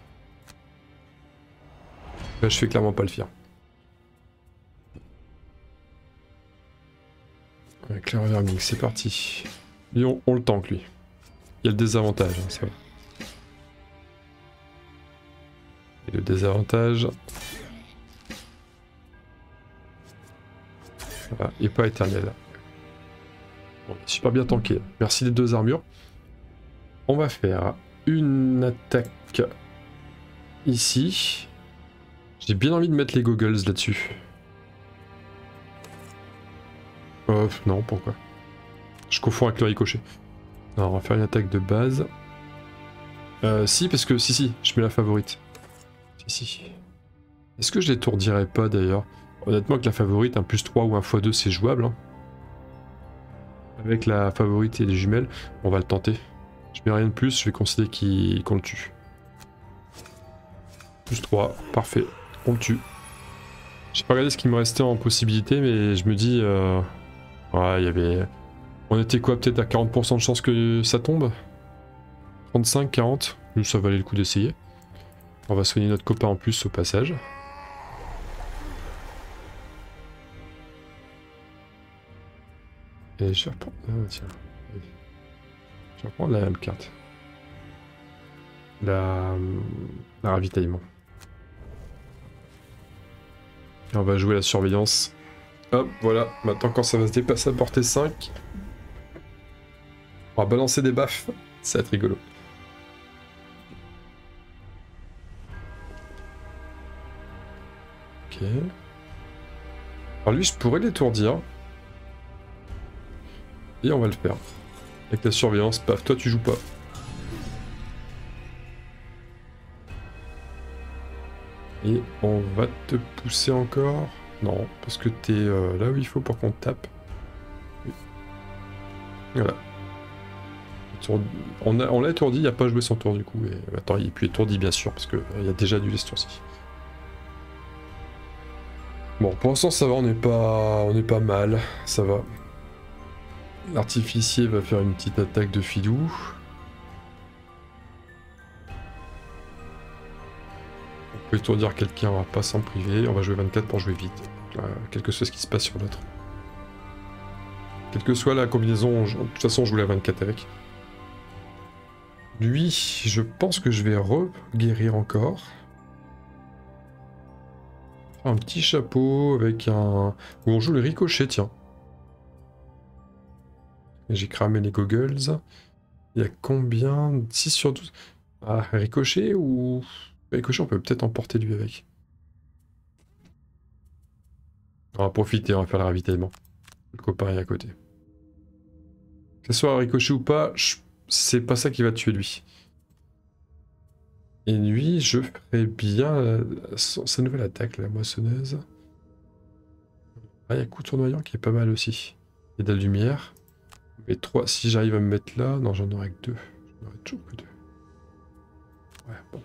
Speaker 1: Là, je fais clairement pas le fier. Avec le reverming, c'est parti. Lui, on, on le tank, lui. Il y a le désavantage, hein, ça va. Et le désavantage... Voilà, il n'est pas éternel. Bon, super bien tanké. Merci les deux armures. On va faire une attaque ici. J'ai bien envie de mettre les goggles là-dessus. Euh, non, pourquoi? Je confonds avec le ricochet. Non, on va faire une attaque de base. Euh, si, parce que... Si, si, je mets la favorite. Si, si. Est-ce que je l'étourdirais pas, d'ailleurs? Honnêtement, avec la favorite, un plus trois ou un fois deux, c'est jouable. Hein. Avec la favorite et les jumelles, on va le tenter. Je mets rien de plus, je vais considérer qu'il... qu'on le tue. Plus trois, parfait. On le tue. J'ai pas regardé ce qui me restait en possibilité, mais je me dis... Euh... Ouais, il y avait... On était quoi, peut-être à quarante pour cent de chance que ça tombe? trente-cinq, quarante? Ça valait le coup d'essayer. On va soigner notre copain en plus au passage. Et je vais reprendre... Ah, tiens. Je vais reprendre la même carte. La... La ravitaillement. Et on va jouer la surveillance. Hop, voilà. Maintenant, quand ça va se dépasser à portée cinq, on va balancer des baffes. Ça va être rigolo. Ok. Alors lui, je pourrais l'étourdir. Et on va le faire. Avec la surveillance, paf, toi tu joues pas. Et on va te pousser encore. Non, parce que t'es euh, là où il faut pour qu'on te tape. Oui. Voilà. On l'a on étourdi, il n'a pas joué son tour du coup. Et attends, il est plus étourdi bien sûr, parce qu'il y a déjà du ce tour-ci. Bon, pour l'instant ça va, on n'est pas, on n'est pas mal, ça va. L'artificier va faire une petite attaque de filou. On peut étourdir quelqu'un, on va pas s'en priver. On va jouer vingt-quatre pour jouer vite. Euh, quel que soit ce qui se passe sur l'autre. Quelle que soit la combinaison, je, de toute façon je joue la vingt-quatre avec. Lui, je pense que je vais re-guérir encore. Un petit chapeau avec un... Où on joue le ricochet, tiens. J'ai cramé les goggles. Il y a combien? six sur douze. Ah, ricochet ou... Ricochet, on peut peut-être emporter lui avec. On va profiter, on va faire le ravitaillement. Le copain est à côté. Que ce soit ricochet ou pas, je... c'est pas ça qui va tuer lui. Et lui, je ferais bien euh, sa nouvelle attaque, la moissonneuse. Ah, il y a coup tournoyant qui est pas mal aussi. Il y a de la lumière. Mais trois, si j'arrive à me mettre là, non, j'en aurai que deux. J'en aurai toujours que deux. Ouais, bon.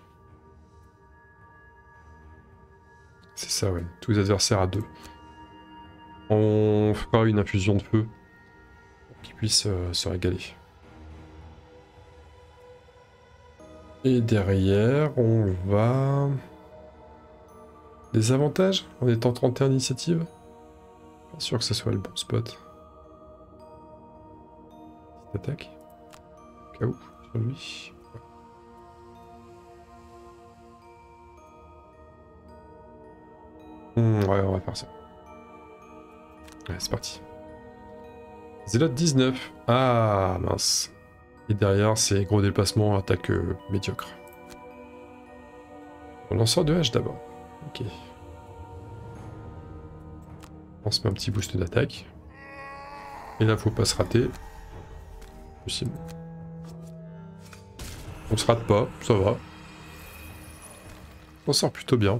Speaker 1: C'est ça, ouais. Tous les adversaires à deux. On fera une infusion de feu pour qu'ils puissent euh, se régaler. Et derrière, on va... Les avantages en étant trente et un initiative. Pas sûr que ce soit le bon spot. Petite attaque. Au cas où, sur lui. Mmh, ouais, on va faire ça. Ouais, c'est parti. Zélote dix-neuf. Ah, mince. Et derrière, c'est gros déplacement, attaque euh, médiocre. On lanceur de hache d'abord. Ok. On se met un petit boost d'attaque. Et là, faut pas se rater. Possible. On se rate pas, ça va. On sort plutôt bien.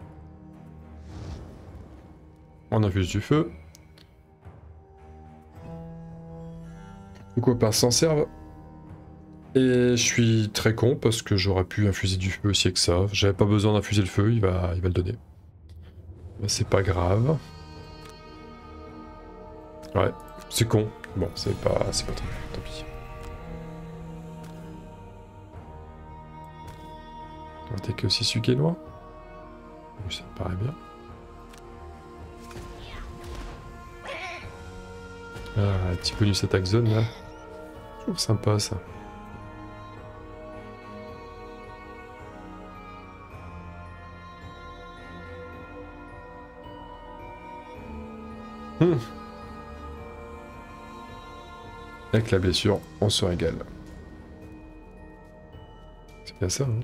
Speaker 1: On infuse du feu. Le copain s'en serve. Et je suis très con parce que j'aurais pu infuser du feu aussi avec ça. J'avais pas besoin d'infuser le feu, il va, il va le donner. C'est pas grave. Ouais, c'est con. Bon, c'est pas, c'est pas très grave, tant pis. On va attaquer aussi celui qui est loin. Ça me paraît bien. Ah, petit bonus attaque zone là. Toujours sympa ça. Hmm. Avec la blessure, on se régale. C'est bien ça, hein?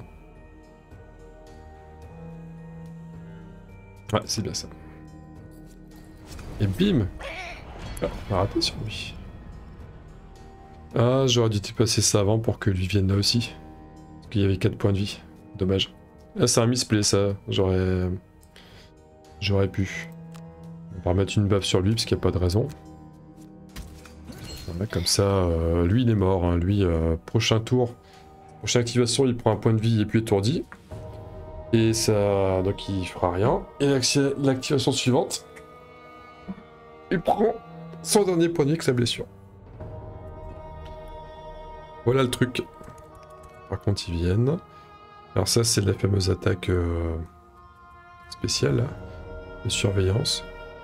Speaker 1: Ouais, c'est bien ça. Et bim! Ah, on a raté sur lui. Ah, j'aurais dû passer ça avant pour que lui vienne là aussi. Parce qu'il y avait quatre points de vie. Dommage. Ah, c'est un misplay ça. J'aurais... J'aurais pu. On va remettre une baffe sur lui parce qu'il n'y a pas de raison. Voilà, comme ça, euh, lui il est mort. Hein. Lui, euh, prochain tour, prochaine activation, il prend un point de vie et puis étourdi. Et ça... Donc il fera rien. Et l'activation suivante, il prend son dernier point de vie avec sa blessure. Voilà le truc. Par contre, ils viennent. Alors ça, c'est la fameuse attaque euh, spéciale, là, de surveillance.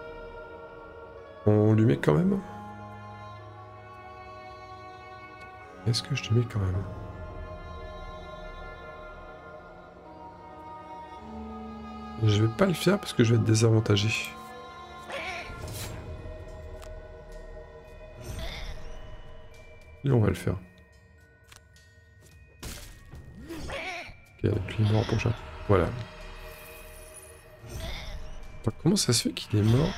Speaker 1: On lui met quand même. Est-ce que je te mets quand même? Je vais pas le faire parce que je vais être désavantagé. Et on va le faire. Ok, avec lui mort prochain. Voilà. Attends, comment ça se fait qu'il est mort?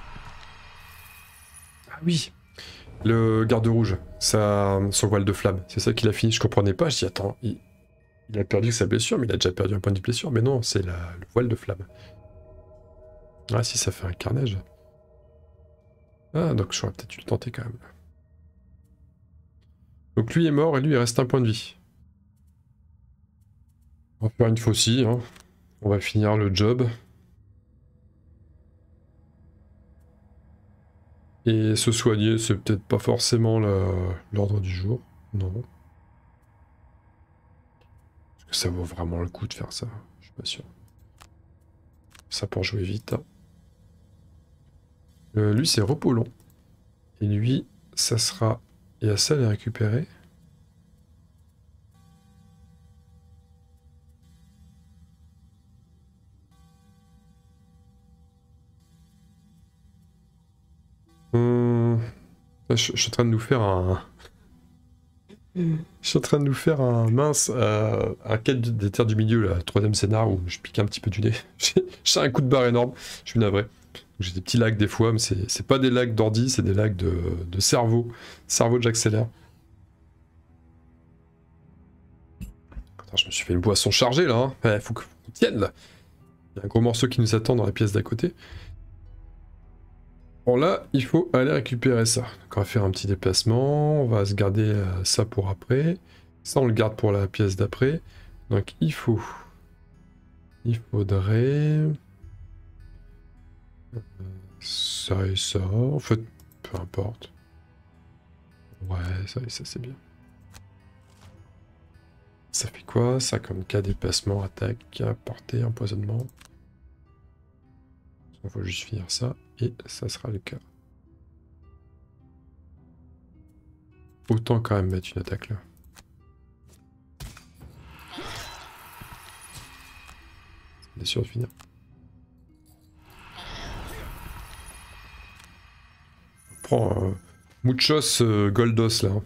Speaker 1: Ah oui, le garde rouge, ça, son voile de flamme, c'est ça qu'il a fini. Je comprenais pas, je dis attends, il, il a perdu sa blessure, mais il a déjà perdu un point de blessure. Mais non, c'est le voile de flamme. Ah si, ça fait un carnage. Ah, donc j'aurais peut-être dû le tenter quand même. Donc lui est mort et lui il reste un point de vie. On va faire une faucille, hein. On va finir le job. Et se soigner, c'est peut-être pas forcément l'ordre du jour. Non. Est-ce que ça vaut vraiment le coup de faire ça? Je suis pas sûr. Ça pour jouer vite. Euh, lui c'est repos long. Et lui, ça sera... Il y a ça à les récupérer. Hum... Je, je suis en train de nous faire un... Je suis en train de nous faire un mince... Euh, un quête des terres du milieu, là, troisième scénar, où je pique un petit peu du nez. J'ai un coup de barre énorme, je suis navré. J'ai des petits lags des fois, mais c'est pas des lags d'ordi, c'est des lags de, de cerveau. Cerveau de j'accélère. Je me suis fait une boisson chargée là, hein. Ouais, faut qu'on tienne là. Il y a un gros morceau qui nous attend dans la pièce d'à côté. Bon là, il faut aller récupérer ça. Donc on va faire un petit déplacement, on va se garder euh, ça pour après. Ça on le garde pour la pièce d'après. Donc il faut... Il faudrait... Ça et ça, en fait, peu importe. Ouais, ça et ça c'est bien. Ça fait quoi? Ça comme cas déplacement, attaque, portée, empoisonnement. Il faut juste finir ça et ça sera le cas. Autant quand même mettre une attaque là. C'est sûr de finir. On prend euh, Muchos euh, Goldos là.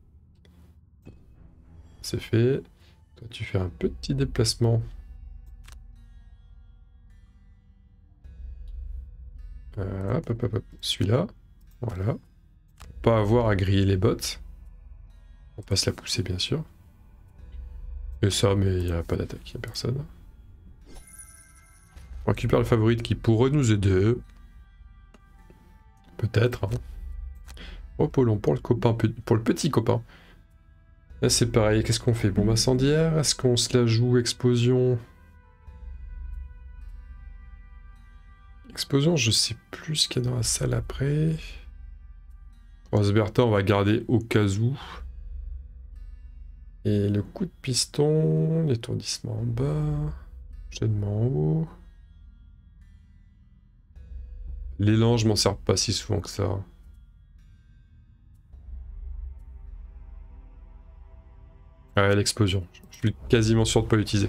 Speaker 1: C'est fait. Toi tu fais un petit déplacement. Euh, hop, hop, hop, hop. Celui-là. Voilà. Pas avoir à griller les bottes. On passe la pousser bien sûr. Et ça, mais il n'y a pas d'attaque, il n'y a personne. On récupère le favorite qui pourrait nous aider. Peut-être. Hein. Repos long pour le copain, pour le petit copain. Là c'est pareil, qu'est-ce qu'on fait? Bombe incendiaire, est-ce qu'on se la joue explosion? Explosion, je sais plus ce qu'il y a dans la salle après. Rosberta, on va garder au cas où. Et le coup de piston, l'étourdissement en bas, enchaînement en haut. L'élan, je m'en sers pas si souvent que ça. Ouais, l'explosion. Je suis quasiment sûr de pas l'utiliser.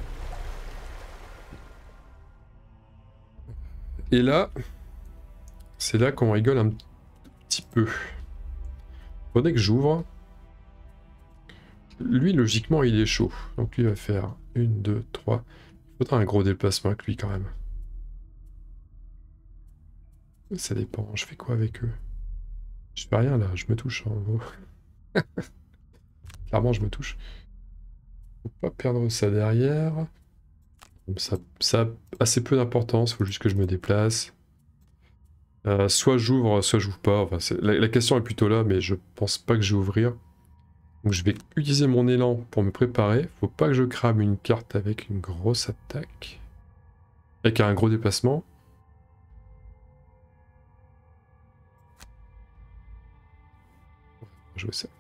Speaker 1: Et là, c'est là qu'on rigole un petit peu. Faudrait que j'ouvre. Lui, logiquement, il est chaud. Donc lui va faire une, deux, trois. Il faudra un gros déplacement avec lui quand même. Ça dépend. Je fais quoi avec eux? Je fais rien là, je me touche en gros. Clairement, je me touche. Faut pas perdre ça derrière. Bon, ça, ça a assez peu d'importance, faut juste que je me déplace. Euh, soit j'ouvre, soit j'ouvre pas. Enfin, la, la question est plutôt là, mais je pense pas que je vais ouvrir. Donc je vais utiliser mon élan pour me préparer. Faut pas que je crame une carte avec une grosse attaque. Avec un gros déplacement. On va jouer ça.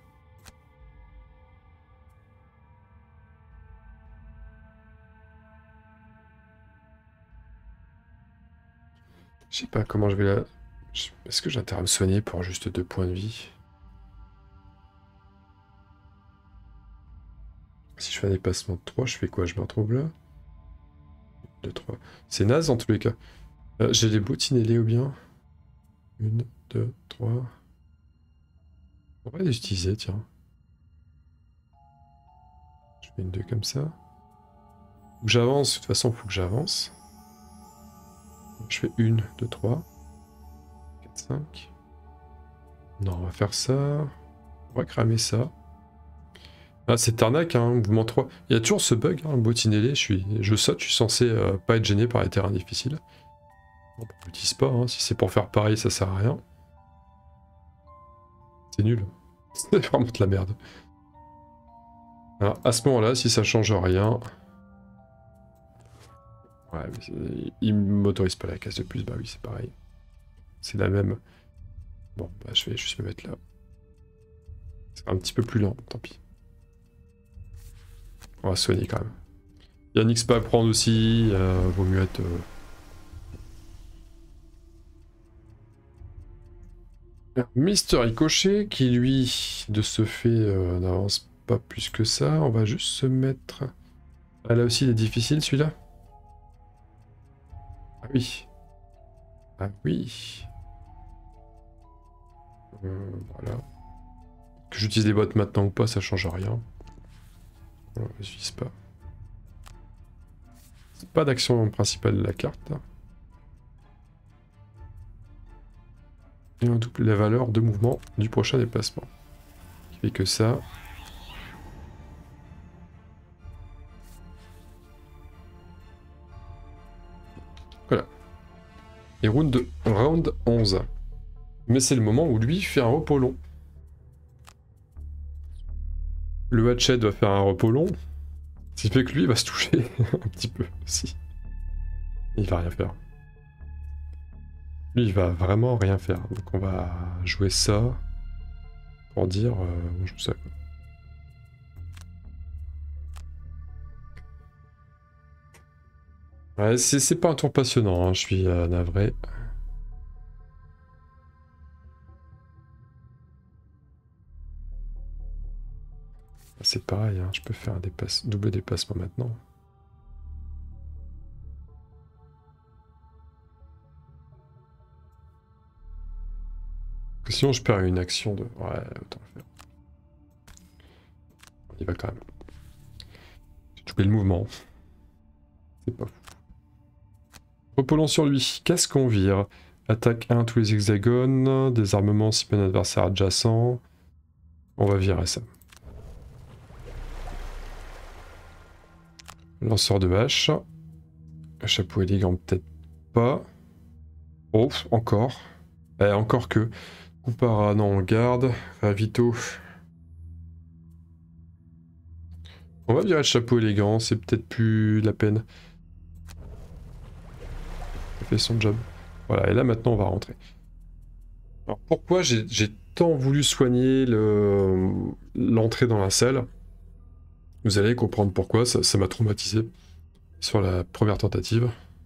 Speaker 1: Je sais pas comment je vais la... Est-ce que j'ai intérêt à me soigner pour juste deux points de vie? Si je fais un dépassement de trois, je fais quoi? Je me retrouve là? deux, trois. C'est naze en tous les cas. Euh, j'ai les bottines ailées ou bien? une, deux, trois. On va les utiliser, tiens. Je fais une deux comme ça. Faut que j'avance, de toute façon, il faut que j'avance. Je fais une, deux, trois, quatre, cinq. Non, on va faire ça. On va cramer ça. Ah, c'est arnaque, hein, mouvement trois. Il y a toujours ce bug, hein, botinelli, je, suis... je saute, je suis censé euh, pas être gêné par les terrains difficiles. Bon, on l'utilise pas, hein. Si c'est pour faire pareil, ça sert à rien. C'est nul. C'est vraiment de la merde. Alors, à ce moment-là, si ça change rien... Ouais, mais il m'autorise pas la case de plus, bah oui, c'est pareil. C'est la même. Bon, bah je vais juste me mettre là. C'est un petit peu plus lent, tant pis. On va soigner quand même. Il y a un X P à prendre aussi, euh, vaut mieux être... Euh... Mister Ricochet, qui lui, de ce fait, euh, n'avance pas plus que ça. On va juste se mettre... Ah, là aussi, il est difficile, celui-là. Ah oui. Ah oui. Euh, voilà. Que j'utilise les bottes maintenant ou pas, ça change rien. On n'utilise pas. Pas d'action principale de la carte. Et on double la valeur de mouvement du prochain déplacement. Qui fait que ça. Voilà. Et round, round onze. Mais c'est le moment où lui fait un repos long. Le hatchet doit faire un repos long. Ce qui fait que lui va se toucher un petit peu aussi. Il va rien faire. Lui il va vraiment rien faire. Donc on va jouer ça pour dire euh, on joue ça quoi. Ouais, c'est pas un tour passionnant, hein, je suis euh, navré. C'est pareil, hein, je peux faire un dépasse... double déplacement maintenant. Sinon je perds une action de... Ouais, autant le faire. On y va quand même. J'ai doublé le mouvement. C'est pas fou. Repos sur lui. Qu'est-ce qu'on vire? Attaque un tous les hexagones. Désarmement si un adversaire adjacent. On va virer ça. Lanceur de hache. Chapeau élégant peut-être pas. Oh, encore. Eh, encore que. Coupara, non, on garde. Ravito. On va virer le chapeau élégant, c'est peut-être plus la peine. Ça fait son job. Voilà, et là maintenant on va rentrer. Alors pourquoi j'ai tant voulu soigner l'entrée le, dans la salle? Vous allez comprendre pourquoi, ça m'a traumatisé sur la première tentative.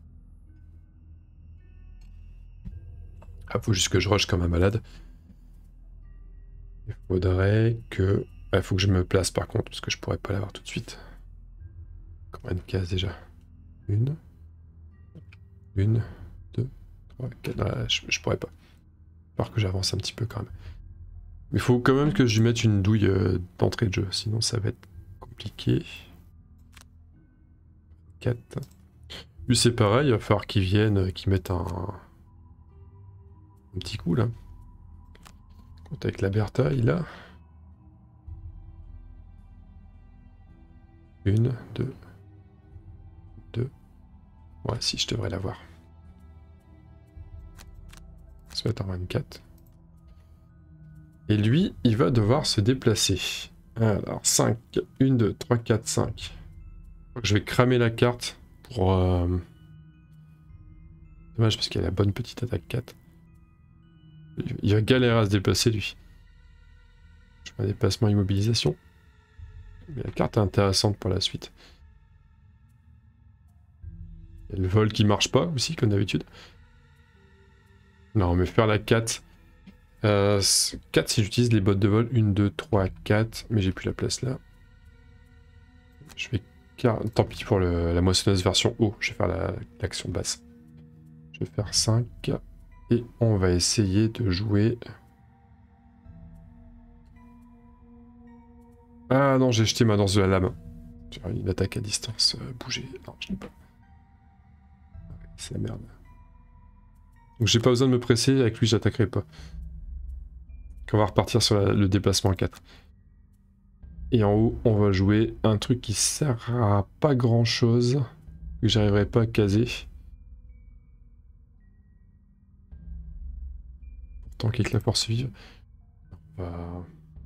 Speaker 1: Ah, faut juste que je rush comme un malade. Il faudrait que... Il faut que je me place par contre, parce que je pourrais pas l'avoir tout de suite. Combien de cases déjà? Une. Une. Deux. Trois. Quatre. Non, je, je pourrais pas. Il va falloir que j'avance un petit peu quand même. Mais il faut quand même que je lui mette une douille euh, d'entrée de jeu, sinon ça va être compliqué. quatre. Lui c'est pareil, il va falloir qu'il vienne, qu'il mette un... un petit coup là. Compte avec la Bertha, il a... Une, deux, deux. Ouais, si, je devrais l'avoir. Ça va être en vingt-quatre. Et lui, il va devoir se déplacer. Alors, cinq. un, deux, trois, quatre, cinq. Je vais cramer la carte pour... Euh... Dommage, parce qu'il a la bonne petite attaque quatre. Il va galérer à se déplacer, lui. Je fais un déplacement immobilisation. Mais la carte est intéressante pour la suite. Il y a le vol qui marche pas aussi, comme d'habitude. Non, mais faire la quatre. Euh, quatre si j'utilise les bottes de vol. un, deux, trois, quatre. Mais j'ai plus la place là. Je vais... Tant pis pour le, la moissonneuse version haut. Je vais faire l'action la, basse. Je vais faire cinq. Et on va essayer de jouer... Ah non, j'ai jeté ma danse de la lame. Une attaque à distance, euh, bouger. Non, je l'ai pas. C'est la merde. Donc j'ai pas besoin de me presser, avec lui j'attaquerai pas. Donc on va repartir sur la, le déplacement quatre. Et en haut, on va jouer un truc qui sert à pas grand chose, que j'arriverai pas à caser. Tant qu'il la force vive. On va...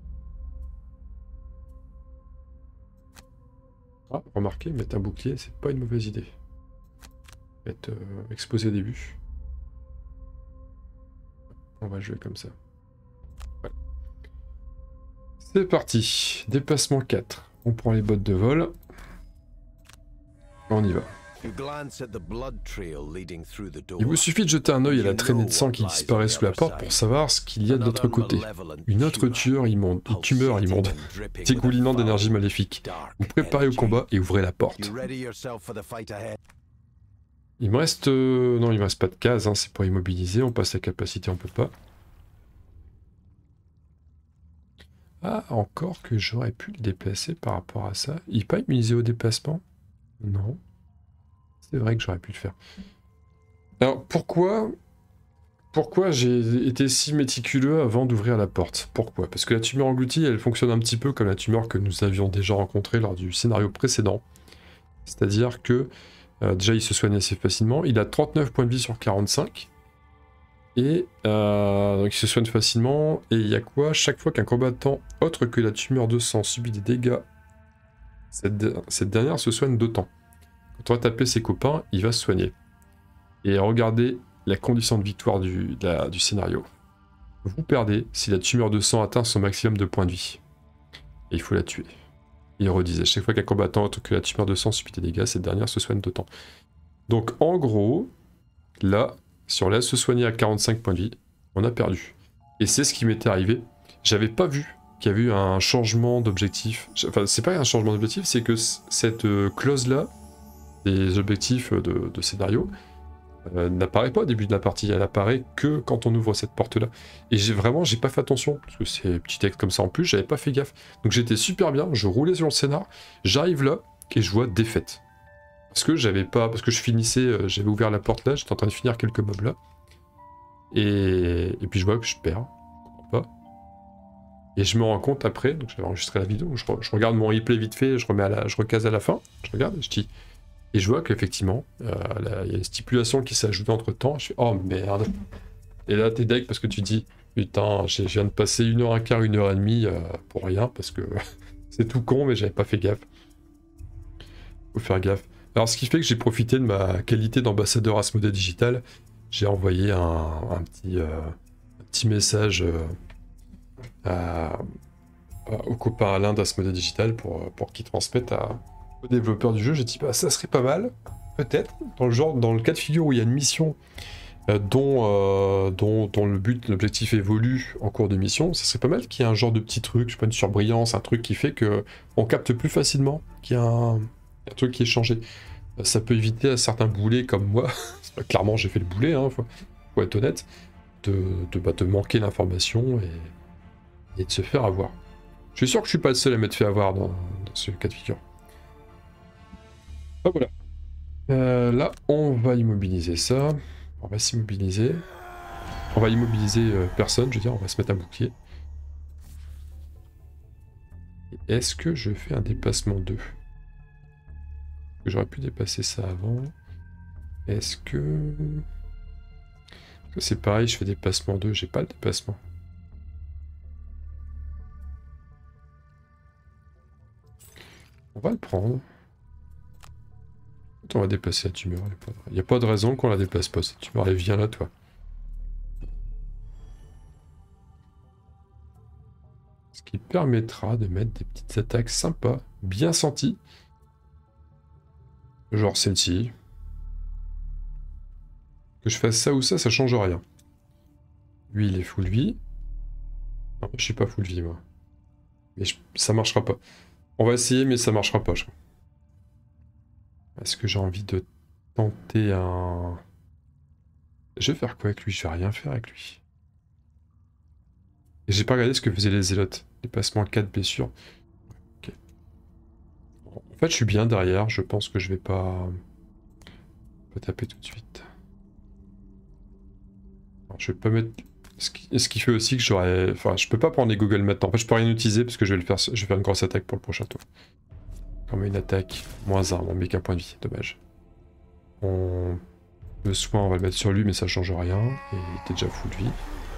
Speaker 1: Ah, remarquez, mettre un bouclier, c'est pas une mauvaise idée. Être euh, exposé au début. On va jouer comme ça. Voilà. C'est parti. Déplacement quatre. On prend les bottes de vol. On y va. Il vous suffit de jeter un œil à la traînée de sang qui disparaît sous la porte pour savoir ce qu'il y a de l'autre côté. Une autre tueur immonde, une tumeur immonde, dégoulinant d'énergie maléfique. Vous préparez au combat et ouvrez la porte. Il me reste... Euh... Non, il me reste pas de case, hein, c'est pour immobiliser, on passe la capacité, on peut pas. Ah, encore que j'aurais pu le déplacer par rapport à ça. Il n'est pas immunisé au déplacement? Non. C'est vrai que j'aurais pu le faire. Alors, pourquoi... Pourquoi j'ai été si méticuleux avant d'ouvrir la porte? Pourquoi? Parce que la tumeur engloutie, elle fonctionne un petit peu comme la tumeur que nous avions déjà rencontrée lors du scénario précédent. C'est-à-dire que, euh, déjà, il se soigne assez facilement. Il a trente-neuf points de vie sur quarante-cinq. Et euh, donc il se soigne facilement. Et il y a quoi? Chaque fois qu'un combattant autre que la tumeur de sang subit des dégâts, cette, de cette dernière se soigne d'autant. Quand on va taper ses copains, il va se soigner. Et regardez la condition de victoire du, de la, du scénario. Vous perdez si la tumeur de sang atteint son maximum de points de vie. Et il faut la tuer. Il redisait, chaque fois qu'un combattant autre que la tumeur de sang subit des dégâts, cette dernière se soigne d'autant. Donc en gros, là, si on laisse se soigner à quarante-cinq points de vie, on a perdu. Et c'est ce qui m'était arrivé. J'avais pas vu qu'il y avait eu un changement d'objectif. Enfin, c'est pas un changement d'objectif, c'est que cette euh, clause-là, des objectifs de, de scénario, euh, n'apparaît pas au début de la partie. Elle apparaît que quand on ouvre cette porte-là. Et j'ai vraiment, j'ai pas fait attention, parce que c'est petit texte comme ça en plus, j'avais pas fait gaffe. Donc j'étais super bien, je roulais sur le scénar, j'arrive là, et je vois défaite. Parce que j'avais pas, parce que je finissais, euh, j'avais ouvert la porte là, j'étais en train de finir quelques mobs là. Et, et puis je vois que je perds, je comprends pas. Et je me rends compte après, donc j'avais enregistré la vidéo, je, re, je regarde mon replay vite fait, je remets à la, je recase à la fin, je regarde, et je dis, et je vois qu'effectivement, euh, il y a une stipulation qui s'est ajoutée entre temps, je fais, oh merde. Et là t'es deg parce que tu dis, Putain, je viens de passer une heure un quart, une heure et demie euh, pour rien, parce que c'est tout con, mais j'avais pas fait gaffe. Faut faire gaffe. Alors ce qui fait que j'ai profité de ma qualité d'ambassadeur Asmodée Digital, j'ai envoyé un, un, petit, euh, un petit message euh, à, à, au copain Alain d'Asmodée Digital pour, pour qu'il transmette à, aux développeurs du jeu. J'ai dit bah ça serait pas mal, peut-être, dans le genre, dans le cas de figure où il y a une mission euh, dont, euh, dont, dont le but, l'objectif évolue en cours de mission, ça serait pas mal qu'il y ait un genre de petit truc, je sais pas, une surbrillance, un truc qui fait que on capte plus facilement, qu'il y a un, un truc qui est changé. Ça peut éviter à certains boulets comme moi, clairement j'ai fait le boulet, hein, faut, faut être honnête, de, de, bah, de manquer l'information et, et de se faire avoir. Je suis sûr que je suis pas le seul à m'être fait avoir dans, dans ce cas de figure. Ah voilà. Euh, là, on va immobiliser ça. On va s'immobiliser. On va immobiliser euh, personne, je veux dire, on va se mettre un bouclier. Est-ce que je fais un déplacement deux? J'aurais pu dépasser ça avant. Est-ce que... C'est pareil, je fais déplacement deux, j'ai pas le déplacement. On va le prendre. On va déplacer la tumeur. Il n'y a pas de raison qu'on la déplace pas, cette tumeur. Elle vient là, toi. Ce qui permettra de mettre des petites attaques sympas, bien senties. Genre celle-ci. Que je fasse ça ou ça, ça change rien. Lui, il est full vie. Non, je suis pas full vie, moi. Mais je... ça marchera pas. On va essayer, mais ça marchera pas, je crois. Est-ce que j'ai envie de tenter un... Je vais faire quoi avec lui? Je vais rien faire avec lui. Et j'ai pas regardé ce que faisaient les zélotes. Déplacement quatre blessures. Ok. En fait, je suis bien derrière. Je pense que je vais pas... pas taper tout de suite. Alors, je vais pas mettre... Ce qui, ce qui fait aussi que j'aurais... Enfin, je peux pas prendre les goggles maintenant. En fait, je peux rien utiliser parce que je vais le faire... Je vais faire une grosse attaque pour le prochain tour. Comme une attaque. Moins un. On met qu'un point de vie. Dommage. On... Le soin, on va le mettre sur lui, mais ça change rien. Et il était déjà full de vie.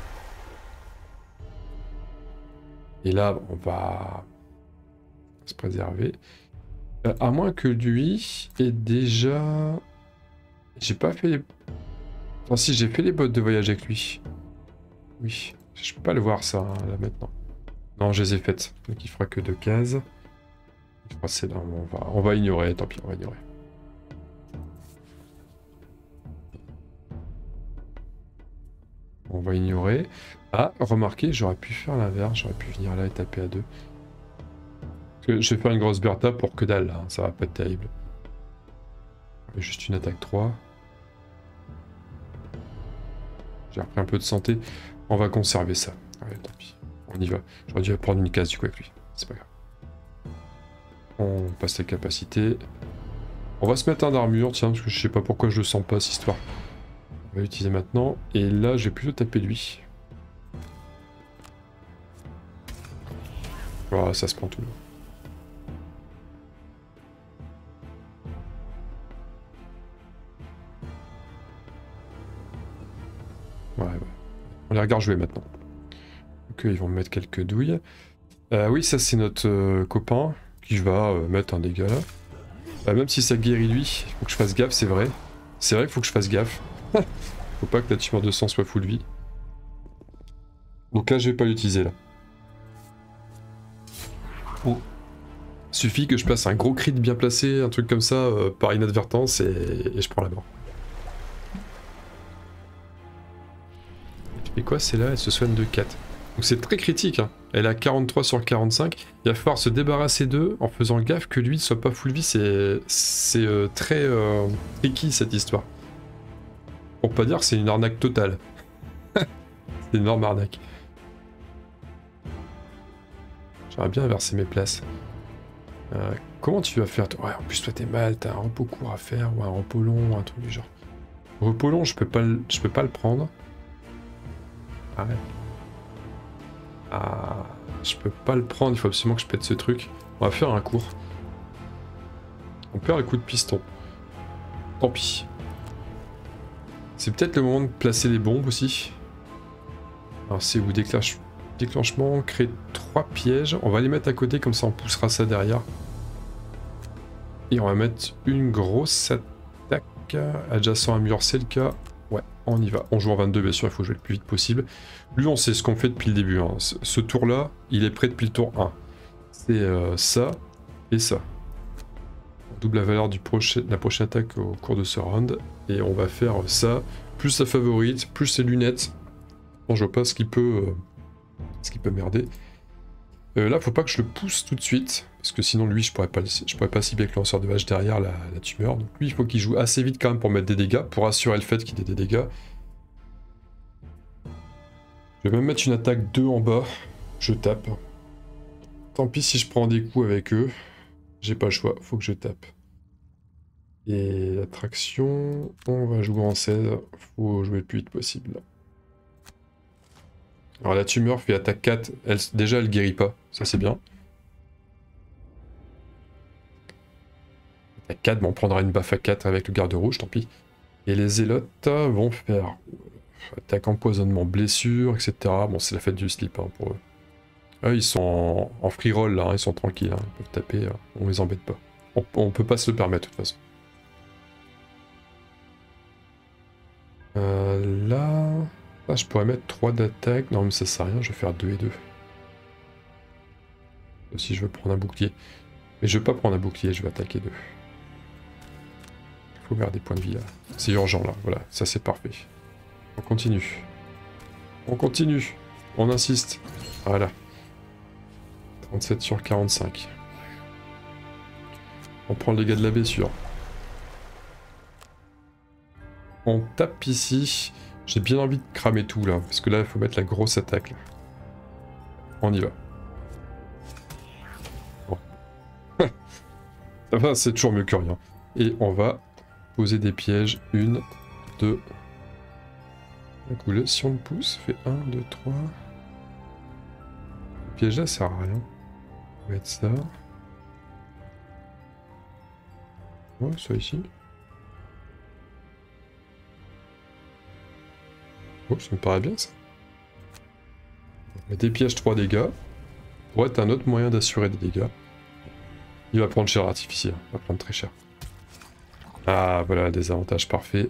Speaker 1: Et là, on va se préserver. Euh, à moins que lui ait déjà... J'ai pas fait les... Enfin si, j'ai fait les bottes de voyage avec lui. Oui, je peux pas le voir ça, hein, là maintenant. Non, je les ai faites. Donc il fera que deux cases. Il fera c'est là, on va... on va ignorer, tant pis, on va ignorer. On va ignorer. Ah, remarquez, j'aurais pu faire l'inverse, j'aurais pu venir là et taper à deux. Parce que je vais faire une grosse Bertha pour que dalle, là, hein, ça va pas être terrible. Juste une attaque trois. J'ai repris un peu de santé. On va conserver ça. Allez, tant pis. On y va. J'aurais dû prendre une case du coup avec lui. C'est pas grave. On passe les capacités. On va se mettre un armure, tiens, parce que je sais pas pourquoi je le sens pas, cette histoire. On va l'utiliser maintenant. Et là, je vais plutôt taper lui. Voilà, ça se prend tout là. Ouais, ouais. On les regarde jouer maintenant. Donc ils vont me mettre quelques douilles. Euh, oui, ça c'est notre euh, copain qui va euh, mettre un dégât là. Euh, même si ça guérit lui, il faut que je fasse gaffe, c'est vrai. C'est vrai qu'il faut que je fasse gaffe. Faut pas que la tumeur de sang soit full vie. Donc là, je vais pas l'utiliser là. Oh. Suffit que je place un gros crit bien placé, un truc comme ça, euh, par inadvertance, et... et je prends la mort. Et quoi, c'est là, elle se soigne de quatre. Donc c'est très critique, hein. Elle a quarante-trois sur quarante-cinq. Il va falloir se débarrasser d'eux en faisant gaffe que lui ne soit pas full vie. C'est c'est euh, très euh, tricky cette histoire. Pour pas dire que c'est une arnaque totale. C'est une énorme arnaque. J'aimerais bien inverser mes places. Euh, comment tu vas faire toi? Ouais, en plus toi t'es mal, t'as un repos court à faire ou un repos long, un truc du genre. Repos long, je peux pas le, je peux pas le prendre. Ah ouais. Ah, je peux pas le prendre, il faut absolument que je pète ce truc. On va faire un court. On perd le coup de piston. Tant pis. C'est peut-être le moment de placer les bombes aussi. Alors c'est où déclenche... déclenchement, créer trois pièges. On va les mettre à côté, comme ça on poussera ça derrière. Et on va mettre une grosse attaque adjacent à mur, c'est le cas. Ouais, on y va. On joue en vingt-deux, bien sûr, il faut jouer le plus vite possible. Lui, on sait ce qu'on fait depuis le début. Hein. Ce, ce tour-là, il est prêt depuis le tour un. C'est euh, ça et ça. On double la valeur du prochain, de la prochaine attaque au cours de ce round. Et on va faire ça, plus sa favorite, plus ses lunettes. Bon, je vois pas ce qui peut, euh, ce qui peut merder. Euh, là, faut pas que je le pousse tout de suite, parce que sinon, lui, je pourrais pas, je pourrais pas cibler avec le lanceur de hache derrière la, la tumeur. Donc lui, il faut qu'il joue assez vite quand même pour mettre des dégâts, pour assurer le fait qu'il ait des dégâts. Je vais même mettre une attaque deux en bas. Je tape. Tant pis si je prends des coups avec eux. J'ai pas le choix, faut que je tape. Et l'attraction, on va jouer en seize. Faut jouer le plus vite possible. Alors la tumeur fait attaque quatre. Elle, déjà, elle guérit pas. Ça, c'est bien. Attaque quatre, bon, on prendra une baffe à quatre avec le garde rouge, tant pis. Et les zélotes vont faire attaque, empoisonnement, blessure, et cetera. Bon, c'est la fête du slip hein, pour eux. Ah, ils sont en, en free roll là, hein, ils sont tranquilles, hein, ils peuvent taper, euh, on les embête pas. On, on peut pas se le permettre de toute façon. Euh, là... là, je pourrais mettre trois d'attaque, non mais ça sert à rien, je vais faire deux et deux. Si je veux prendre un bouclier. Mais je vais pas prendre un bouclier, je vais attaquer deux. Il faut garder des points de vie là. C'est urgent là, voilà, ça c'est parfait. On continue. On continue. On insiste. Voilà. trente-sept sur quarante-cinq. On prend le dégât de la blessure. On tape ici. J'ai bien envie de cramer tout là, parce que là il faut mettre la grosse attaque. Là. On y va. Bon. Enfin, c'est toujours mieux que rien. Et on va poser des pièges. Une, deux. Du coup, là, si on le pousse, fait un, deux, trois. Le piège là sert à rien. On va mettre ça. Ouais, soit ici. Oh, ça me paraît bien ça. On met des pièges, trois dégâts. Pour être un autre moyen d'assurer des dégâts. Il va prendre cher artificiel, il va prendre très cher. Ah voilà, des avantages parfaits.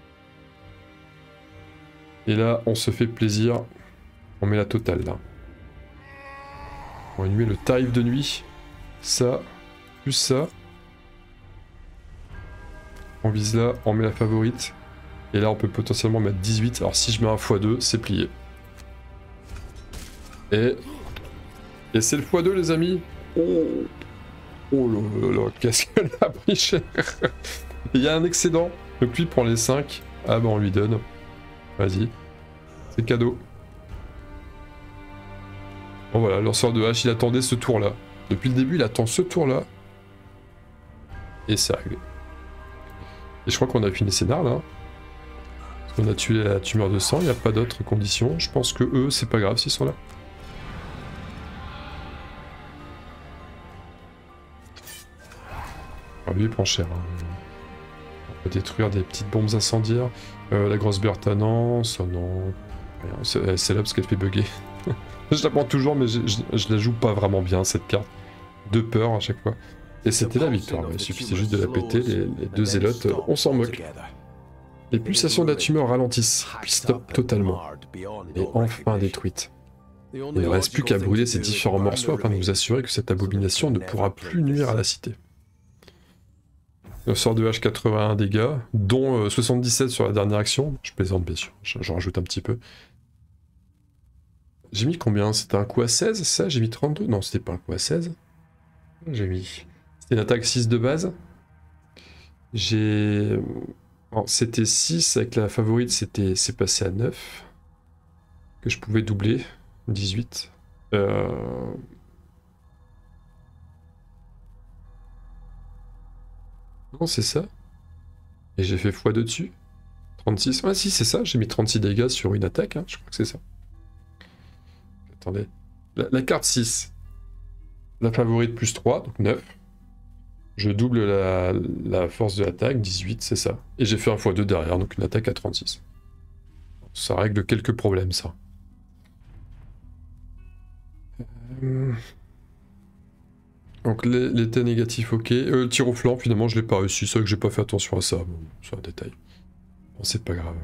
Speaker 1: Et là, on se fait plaisir. On met la totale là. On lui met le tarif de nuit. Ça, plus ça. On vise là, on met la favorite. Et là, on peut potentiellement mettre dix-huit. Alors si je mets un fois deux, c'est plié. Et... Et c'est le fois deux, les amis. Oh, oh là là, qu'est-ce qu'elle a pris cher. Il y a un excédent. Donc lui, il prend les cinq. Ah bah on lui donne. Vas-y. C'est cadeau. Bon voilà, lanceur de hache, il attendait ce tour-là. Depuis le début, il attend ce tour-là. Et c'est réglé. Et je crois qu'on a fini le scénar là. On a tué la tumeur de sang, il n'y a pas d'autres conditions. Je pense que eux, c'est pas grave s'ils sont là. Alors lui, il prend cher. Hein. On peut détruire des petites bombes incendiaires. Euh, la grosse Bertha, non. Ça, non. C'est là parce qu'elle fait bugger. Je la prends toujours, mais je, je, je la joue pas vraiment bien, cette carte. De peur à chaque fois. Et c'était la victoire. Il suffisait juste de la péter. Les, les deux zélotes, on s'en moque. Les pulsations de la tumeur ralentissent, puis stoppent totalement. Et enfin détruite. Il ne reste plus qu'à brûler ces différents morceaux afin de nous assurer que cette abomination ne pourra plus nuire à la cité. Le sort de H quatre-vingt-un dégâts, dont euh, soixante-dix-sept sur la dernière action. Je plaisante bien sûr, j'en rajoute un petit peu. J'ai mis combien? C'était un coup à seize, ça? J'ai mis trente-deux? Non, c'était pas un coup à seize. J'ai mis... C'était une attaque six de base. J'ai... C'était six, avec la favorite, c'était c'est passé à neuf. Que je pouvais doubler. dix-huit. Euh... Non, c'est ça. Et j'ai fait fois deux dessus. trente-six. Ah si, c'est ça, j'ai mis trente-six dégâts sur une attaque, hein. Je crois que c'est ça. Attendez. La, la carte six. La favorite plus trois, donc neuf. Je double la, la force de l'attaque, dix-huit, c'est ça. Et j'ai fait un fois deux derrière, donc une attaque à trente-six. Ça règle quelques problèmes, ça. Hum. Donc les, les T négatifs, ok. Euh, le tir au flanc, finalement, je l'ai pas réussi. C'est vrai que j'ai pas fait attention à ça. Bon, c'est un détail. Bon, c'est pas grave.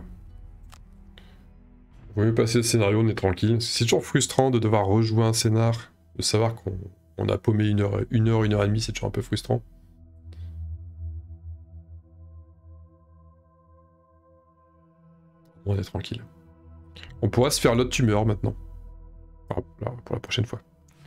Speaker 1: On va mieux passer le scénario, on est tranquille. C'est toujours frustrant de devoir rejouer un scénar, de savoir qu'on on a paumé une heure, une heure, une heure et demie, c'est toujours un peu frustrant. On est tranquille. On pourra se faire l'autre tumeur maintenant. Enfin, là, pour la prochaine fois.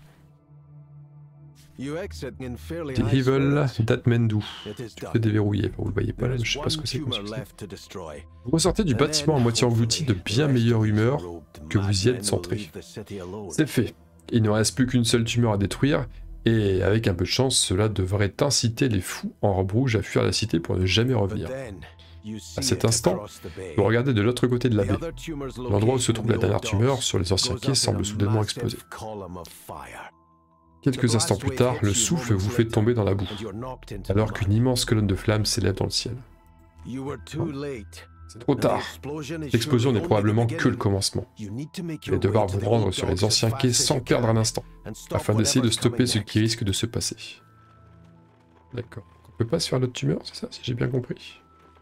Speaker 1: The Evil Datmendu. Tout est déverrouillé, vous le voyez pas là, je sais pas ce que c'est. Vous ressortez du bâtiment à moitié englouti de bien meilleure humeur que vous y êtes centré. C'est fait. Il ne reste plus qu'une seule tumeur à détruire, et avec un peu de chance, cela devrait inciter les fous en robe rouge à fuir la cité pour ne jamais revenir. À cet instant, vous regardez de l'autre côté de la baie. L'endroit où se trouve la dernière tumeur sur les anciens quais semble soudainement exploser. Quelques instants plus tard, le souffle vous fait tomber dans la boue, alors qu'une immense colonne de flammes s'élève dans le ciel. C'est trop tard. L'explosion n'est probablement que le commencement. Vous allez devoir vous rendre sur les anciens quais sans perdre un instant, afin d'essayer de stopper ce qui risque de se passer. D'accord. On peut pas se faire l'autre tumeur, c'est ça, si j'ai bien compris.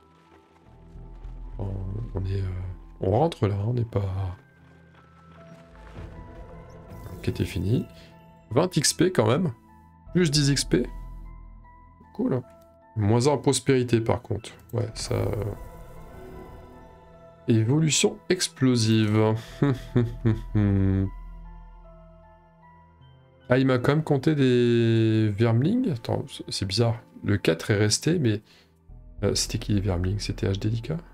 Speaker 1: On, on est... Euh, on rentre là, on n'est pas... Enquête est finie. vingt X P quand même. Plus dix X P. Cool. Moins un en prospérité par contre. Ouais, ça... Évolution explosive. Ah, il m'a quand même compté des vermlings. Attends, c'est bizarre. Le quatre est resté, mais... Euh, c'était qui les vermlings? C'était H D D K?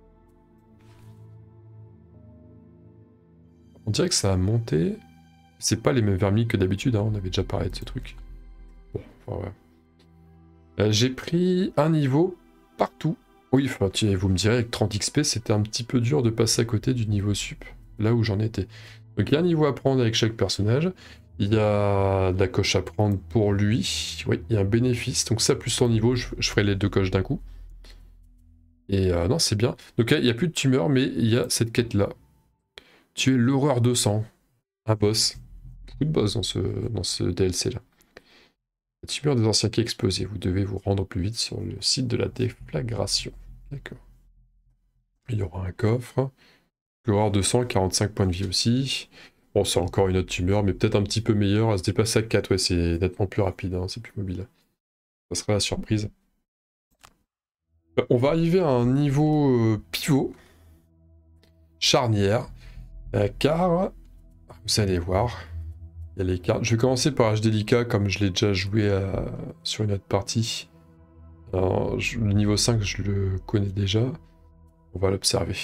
Speaker 1: On dirait que ça a monté... C'est pas les mêmes vermilles que d'habitude, hein, on avait déjà parlé de ce truc. Bon, enfin, ouais. euh, J'ai pris un niveau partout. Oui, enfin, vous me direz, avec trente X P, c'était un petit peu dur de passer à côté du niveau sup, là où j'en étais. Donc il y a un niveau à prendre avec chaque personnage. Il y a de la coche à prendre pour lui. Oui, il y a un bénéfice. Donc ça, plus son niveau, je, je ferai les deux coches d'un coup. Et euh, non, c'est bien. Donc il n'y a plus de tumeur, mais il y a cette quête-là. Tuer l'horreur deux cents. Un boss. Beaucoup de boss dans ce, dans ce D L C là. La tumeur des anciens quais explosés. Vous devez vous rendre plus vite sur le site de la déflagration. D'accord. Il y aura un coffre. L'horreur deux cents, quarante-cinq points de vie aussi. Bon, c'est encore une autre tumeur, mais peut-être un petit peu meilleure. Elle se déplace à quatre, ouais, c'est nettement plus rapide, hein, c'est plus mobile. Ça sera la surprise. On va arriver à un niveau euh, pivot. Charnière. Euh, car, vous allez voir. Il y a les cartes. Je vais commencer par H D D K comme je l'ai déjà joué à... sur une autre partie. Alors, je... Le niveau cinq, je le connais déjà. On va l'observer.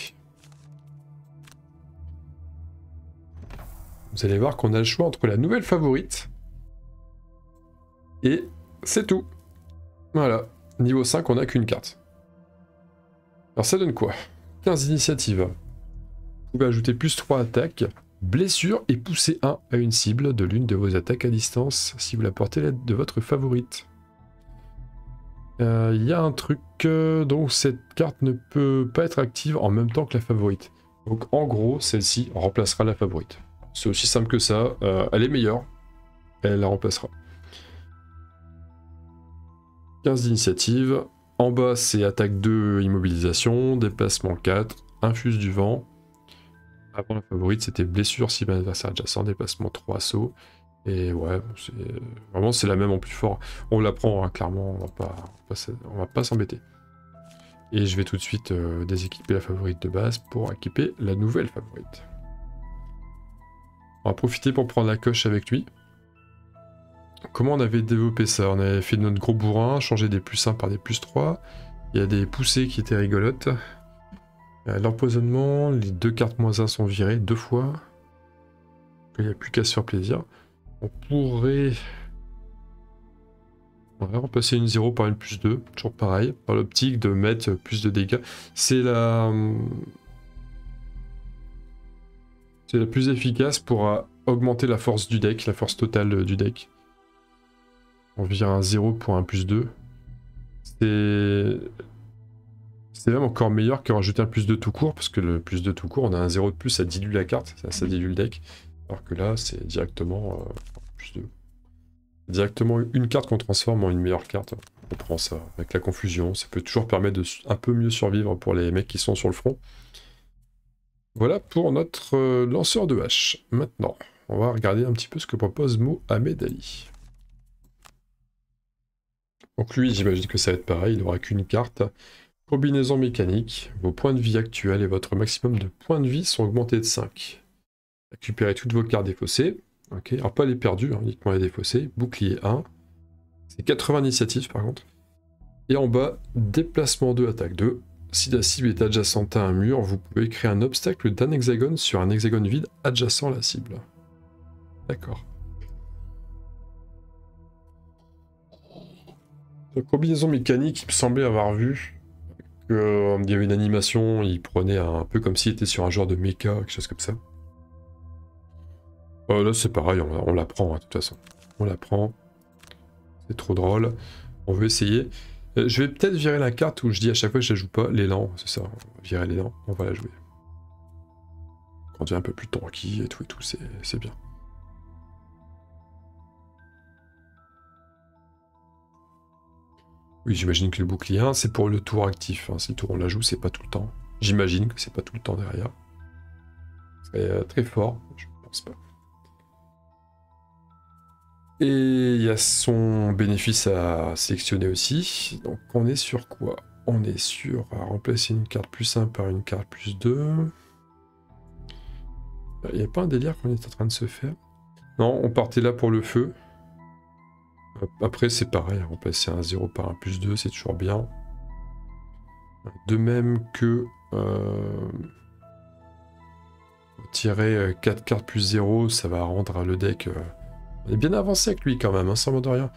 Speaker 1: Vous allez voir qu'on a le choix entre la nouvelle favorite et c'est tout. Voilà. Niveau cinq, on n'a qu'une carte. Alors ça donne quoi? quinze initiatives. Vous pouvez ajouter plus trois attaques. Blessure et pousser un à une cible de l'une de vos attaques à distance si vous la portez l'aide de votre favorite. Il euh, y a un truc, euh, donc cette carte ne peut pas être active en même temps que la favorite. Donc en gros, celle-ci remplacera la favorite. C'est aussi simple que ça, euh, elle est meilleure, elle la remplacera. quinze d'initiative, en bas c'est attaque deux, immobilisation, déplacement quatre, infuse du vent. Avant la favorite, c'était blessure si l'adversaire adjacent, déplacement trois, assaut. Et ouais, vraiment c'est la même en plus fort. On la prend, hein, clairement, on va pas, on va pas s'embêter. Et je vais tout de suite euh, déséquiper la favorite de base pour équiper la nouvelle favorite. On va profiter pour prendre la coche avec lui. Comment on avait développé ça? On avait fait notre gros bourrin, changé des plus un par des plus trois. Il y a des poussées qui étaient rigolotes. L'empoisonnement, les deux cartes moins un sont virées deux fois. Il n'y a plus qu'à se faire plaisir. On pourrait... On va remplacer une zéro par une plus deux, toujours pareil, par l'optique de mettre plus de dégâts. C'est la... C'est la plus efficace pour augmenter la force du deck, la force totale du deck. On vire un zéro pour un plus deux. C'est... C'est même encore meilleur que rajouter un plus deux tout court, parce que le plus deux tout court, on a un zéro de plus, ça dilue la carte, ça, ça dilue le deck. Alors que là, c'est directement... Euh, Directement une carte qu'on transforme en une meilleure carte. On prend ça avec la confusion. Ça peut toujours permettre de un peu mieux survivre pour les mecs qui sont sur le front. Voilà pour notre euh, lanceur de hache. Maintenant, on va regarder un petit peu ce que propose Mohamed Ali. Donc lui, j'imagine que ça va être pareil. Il n'aura qu'une carte. Combinaison mécanique. Vos points de vie actuels et votre maximum de points de vie sont augmentés de cinq. Récupérez toutes vos cartes défaussées. Ok, alors pas les perdues, hein, uniquement les défaussées. Bouclier un. C'est quatre-vingts initiatives par contre. Et en bas, déplacement deux, attaque deux. Si la cible est adjacente à un mur, vous pouvez créer un obstacle d'un hexagone sur un hexagone vide adjacent à la cible. D'accord. La combinaison mécanique, il me semblait avoir vu qu'il euh, y avait une animation, il prenait un peu comme s'il était sur un genre de mecha, quelque chose comme ça. Euh, là c'est pareil, on, on la prend hein, de toute façon. On la prend. C'est trop drôle. On veut essayer. Euh, je vais peut-être virer la carte où je dis à chaque fois que je la joue pas, l'élan, c'est ça. On va virer l'élan, on va la jouer. Quand on devient un peu plus tranquille et tout et tout, c'est bien. Oui, j'imagine que le bouclier un, c'est pour le tour actif. Hein. Si le tour on la joue, c'est pas tout le temps. J'imagine que c'est pas tout le temps derrière. C'est euh, très fort, je pense pas. Et il y a son bénéfice à sélectionner aussi. Donc on est sur quoi? On est sur à remplacer une carte plus un par une carte plus deux. Il n'y a pas un délire qu'on est en train de se faire? Non, on partait là pour le feu. Après c'est pareil, remplacer un zéro par un plus deux, c'est toujours bien. De même que euh, tirer quatre cartes plus zéro, ça va rendre le deck... Euh, on est bien avancé avec lui quand même, hein, sans mot de rien.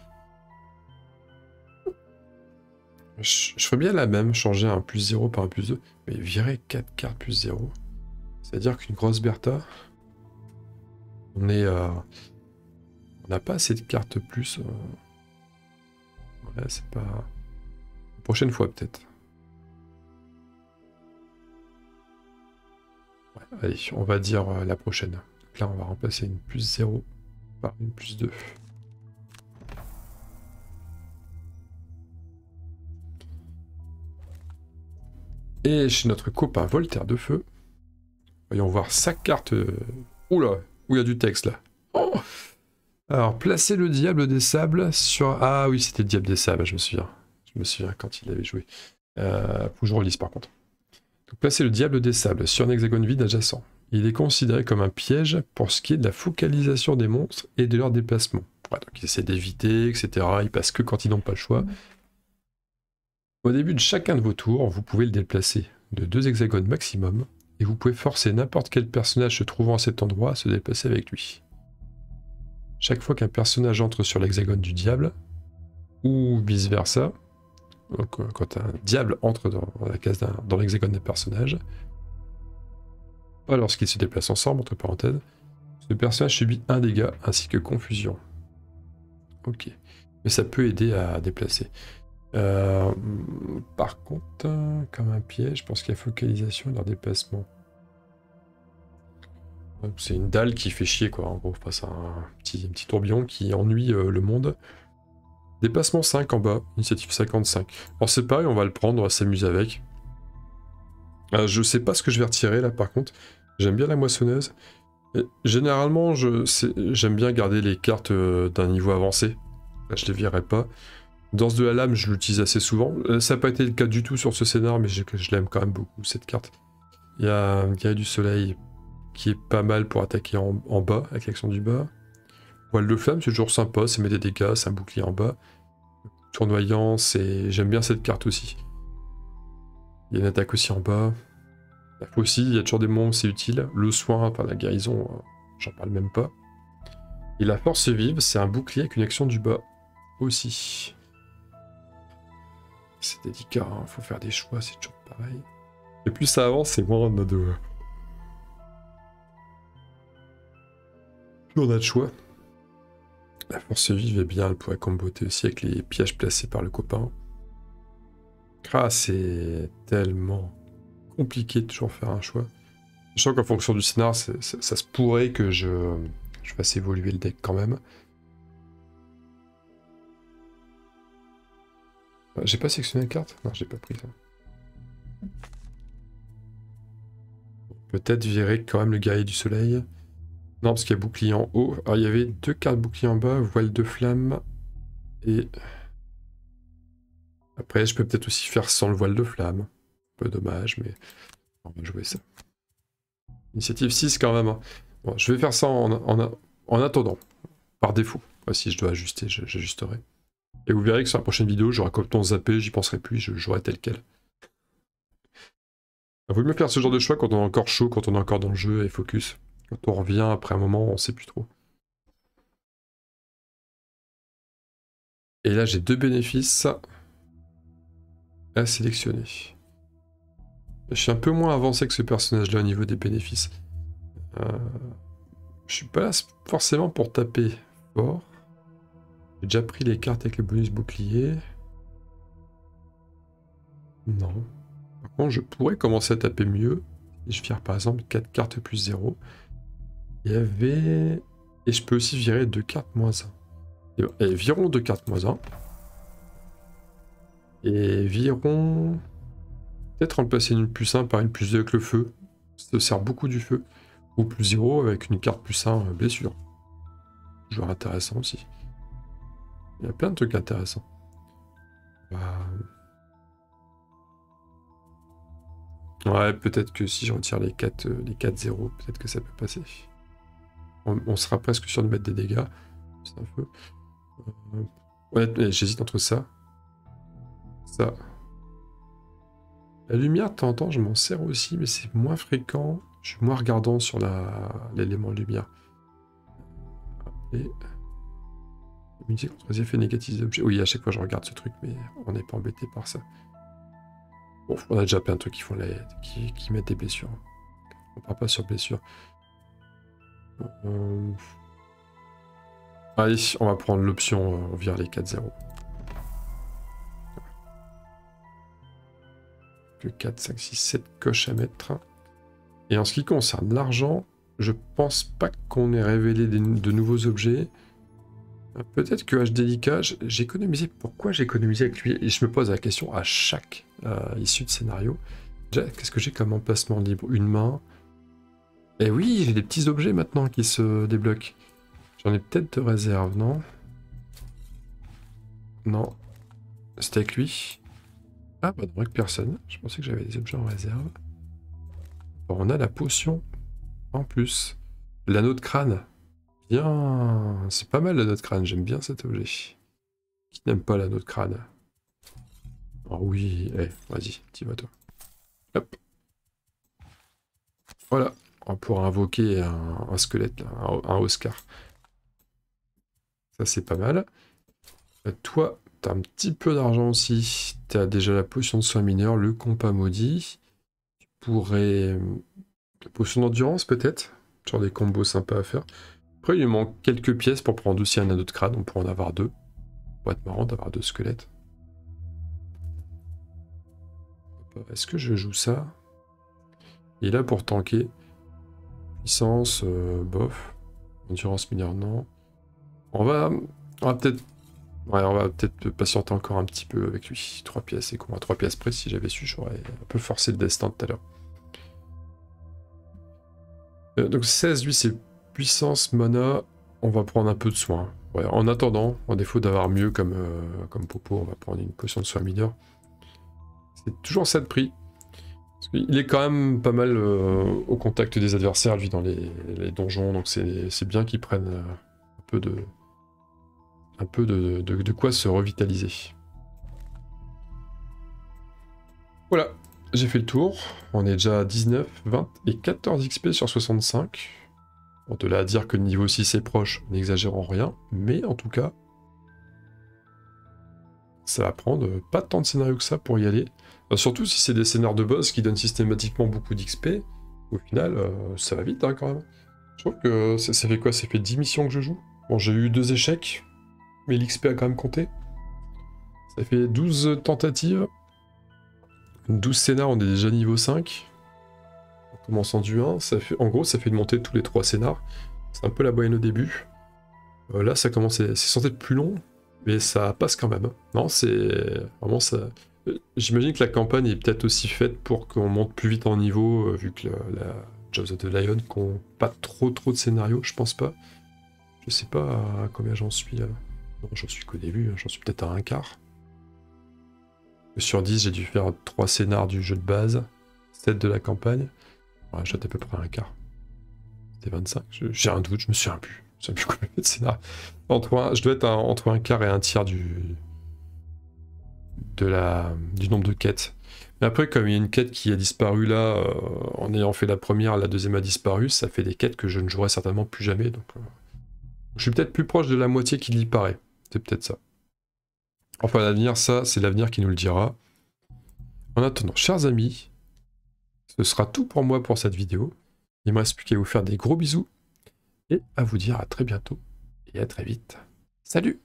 Speaker 1: Je, je ferais bien la même, changer un plus zéro par un plus deux, mais virer quatre cartes plus zéro. C'est-à-dire qu'une grosse Bertha, on est... Euh, on n'a pas assez de cartes plus. Euh... Ouais, c'est pas... La prochaine fois peut-être. Ouais, allez, on va dire euh, la prochaine. Donc là, on va remplacer une plus zéro par une plus deux. Et chez notre copain Voltaire de Feu, voyons voir sa carte... Euh... Oula, où il y a du texte là. Oh, alors, placer le diable des sables sur... Ah oui, c'était le diable des sables, je me souviens. Je me souviens quand il avait joué. Euh, faut que je relise par contre. Donc, placer le diable des sables sur un hexagone vide adjacent. Il est considéré comme un piège pour ce qui est de la focalisation des monstres et de leur déplacement. Ouais, donc il essaie d'éviter, et cetera. Il passe que quand ils n'ont pas le choix. Au début de chacun de vos tours, vous pouvez le déplacer de deux hexagones maximum, et vous pouvez forcer n'importe quel personnage se trouvant à cet endroit à se déplacer avec lui. Chaque fois qu'un personnage entre sur l'hexagone du diable, ou vice versa, donc quand un diable entre dans la case d'un, dans l'hexagone d'un personnage, pas lorsqu'ils se déplacent ensemble, entre parenthèses, ce personnage subit un dégât ainsi que confusion. Ok, mais ça peut aider à déplacer. Euh, par contre, comme un piège, je pense qu'il y a focalisation et leur déplacement. C'est une dalle qui fait chier, quoi, en gros, face à un petit, un petit tourbillon qui ennuie euh, le monde. Déplacement cinq en bas, initiative cinquante-cinq. Alors c'est pareil, on va le prendre, on va s'amuser avec. Euh, je sais pas ce que je vais retirer là par contre. J'aime bien la moissonneuse. Et généralement, j'aime bien garder les cartes euh, d'un niveau avancé. Là, je les virerai pas. Danse de la lame, je l'utilise assez souvent. Euh, ça n'a pas été le cas du tout sur ce scénar, mais je, je l'aime quand même beaucoup, cette carte. Il y a un guerrier du soleil qui est pas mal pour attaquer en, en bas, avec l'action du bas. Voile de flamme, c'est toujours sympa, ça met des dégâts, c'est un bouclier en bas. Tournoyant, c'est... j'aime bien cette carte aussi. Il y a une attaque aussi en bas. La faucille, il y a toujours des moments où c'est utile. Le soin, enfin la guérison, euh, j'en parle même pas. Et la force vive, c'est un bouclier avec une action du bas aussi. C'est délicat, hein, faut faire des choix, c'est toujours pareil. Et plus ça avance, c'est moins on a de... Plus on a de choix. La force vive est bien, elle pourrait comboter aussi avec les pièges placés par le copain. Ah, c'est tellement compliqué de toujours faire un choix. Je sens qu'en fonction du scénar, ça, ça se pourrait que je, je fasse évoluer le deck quand même. J'ai pas sélectionné la carte? Non, j'ai pas pris ça. Peut-être virer quand même le guerrier du soleil. Non, parce qu'il y a bouclier en haut. Alors, il y avait deux cartes bouclier en bas, voile de flamme. Et... Après, je peux peut-être aussi faire sans le voile de flamme. Un peu dommage, mais on va jouer ça. Initiative six quand même. Hein. Bon, je vais faire ça en, en, en attendant, par défaut. Enfin, si je dois ajuster, j'ajusterai. Et vous verrez que sur la prochaine vidéo, j'aurai complètement zappé, j'y penserai plus, je jouerai tel quel. Il vaut mieux faire ce genre de choix quand on est encore chaud, quand on est encore dans le jeu et focus. Quand on revient après un moment, on sait plus trop. Et là, j'ai deux bénéfices à sélectionner. Je suis un peu moins avancé que ce personnage-là au niveau des bénéfices. Euh, je suis pas là forcément pour taper fort. J'ai déjà pris les cartes avec le bonus bouclier. Non. Par contre, je pourrais commencer à taper mieux. Et je vire par exemple quatre cartes plus zéro. Il y avait... Et je peux aussi virer deux cartes moins un. Et, et virons deux cartes moins un. Et virons... Peut-être remplacer une plus un par une plus deux avec le feu. Ça sert beaucoup du feu. Ou plus zéro avec une carte plus un blessure. Joueur intéressant aussi. Il y a plein de trucs intéressants. Bah... Ouais, peut-être que si je retire les quatre zéro, peut-être que ça peut passer. On, on sera presque sûr de mettre des dégâts. C'est un peu... Euh... Ouais, j'hésite entre ça. Ça. La lumière, de temps en temps, je m'en sers aussi, mais c'est moins fréquent. Je suis moins regardant sur l'élément lumière. Et... Immunité contre les effets négatifs des objets. Oui, à chaque fois je regarde ce truc, mais on n'est pas embêté par ça. Bon, on a déjà plein de trucs qui font la... qui, qui mettent des blessures. On part pas sur blessure. Euh... Allez, on va prendre l'option, euh, on vire les quatre zéro. Que quatre, cinq, six, sept coches à mettre. Et en ce qui concerne l'argent, je pense pas qu'on ait révélé des, de nouveaux objets. Peut-être que H D K, j'ai économisé. Pourquoi j'ai économisé avec lui? Et je me pose la question à chaque euh, issue de scénario. Qu'est-ce que j'ai comme emplacement libre? Une main. Et oui, j'ai des petits objets maintenant qui se débloquent. J'en ai peut-être de réserve, non? Non. C'était avec lui. Ah, bah non, avec personne. Je pensais que j'avais des objets en réserve. Bon, on a la potion en plus. L'anneau de crâne. Bien, c'est pas mal l'anneau de crâne, j'aime bien cet objet. Qui n'aime pas l'anneau de crâne? Oh oui, eh, vas-y, t'y vas toi. Hop. Voilà, on pourra invoquer un, un squelette, là, un, un Oscar. Ça c'est pas mal. Euh, toi, t'as un petit peu d'argent aussi. T'as déjà la potion de soin mineur, le compas maudit. Tu pourrais... Potion d'endurance peut-être? Genre des combos sympas à faire. Après, il lui manque quelques pièces pour prendre aussi un anneau de crâne. On pourrait en avoir deux. Ça pourrait être marrant d'avoir deux squelettes. Est-ce que je joue ça? Il est là pour tanker. Puissance, euh, bof. Endurance mineure, non. On va, on va peut-être... Ouais, on va peut-être patienter encore un petit peu avec lui. Trois pièces, c'est quoi? Trois pièces près, si j'avais su, j'aurais un peu forcé le destin tout à l'heure. Euh, donc seize, lui, c'est... Puissance, mana, on va prendre un peu de soin. Ouais, en attendant, en défaut d'avoir mieux comme, euh, comme Popo, on va prendre une potion de soin mineur. C'est toujours ça de prix. Parce qu'il est quand même pas mal euh, au contact des adversaires, lui, dans les, les donjons, donc c'est bien qu'il prenne euh, un peu de un peu de, de, de quoi se revitaliser. Voilà, j'ai fait le tour. On est déjà à dix-neuf, vingt et quatorze X P sur soixante-cinq. On te l'a à dire que le niveau six est proche, n'exagérons rien, mais en tout cas, ça va prendre pas tant de scénarios que ça pour y aller. Euh, surtout si c'est des scénarios de boss qui donnent systématiquement beaucoup d'X P, au final, euh, ça va vite hein, quand même. Je trouve que ça, ça fait quoi? Ça fait dix missions que je joue. Bon, j'ai eu deux échecs, mais l'X P a quand même compté. Ça fait douze tentatives. douze scénars, on est déjà niveau cinq. En commençant du un, ça fait, en gros, ça fait une montée de tous les trois scénars. C'est un peu la moyenne au début. Euh, là, ça commence, c'est censé être plus long, mais ça passe quand même. Non, c'est vraiment ça. J'imagine que la campagne est peut-être aussi faite pour qu'on monte plus vite en niveau, euh, vu que la, la Jaws of the Lion n'ont pas trop trop de scénarios, je pense pas. Je sais pas à combien j'en suis là. Non, j'en suis qu'au début, hein, j'en suis peut-être à un quart. Sur dix, j'ai dû faire trois scénars du jeu de base, sept de la campagne. Ouais, j'ai à peu près un quart. C'était vingt-cinq, j'ai un doute, je me souviens plus. Je me souviens plus combien de scénars. Entre un, je dois être un, entre un quart et un tiers du, de la, du nombre de quêtes. Mais après, comme il y a une quête qui a disparu là, euh, en ayant fait la première, la deuxième a disparu, ça fait des quêtes que je ne jouerai certainement plus jamais. Donc, euh, je suis peut-être plus proche de la moitié qu'il y paraît. C'est peut-être ça. Enfin, l'avenir, ça, c'est l'avenir qui nous le dira. En attendant, chers amis, ce sera tout pour moi pour cette vidéo. Il me reste plus qu'à vous faire des gros bisous et à vous dire à très bientôt et à très vite. Salut!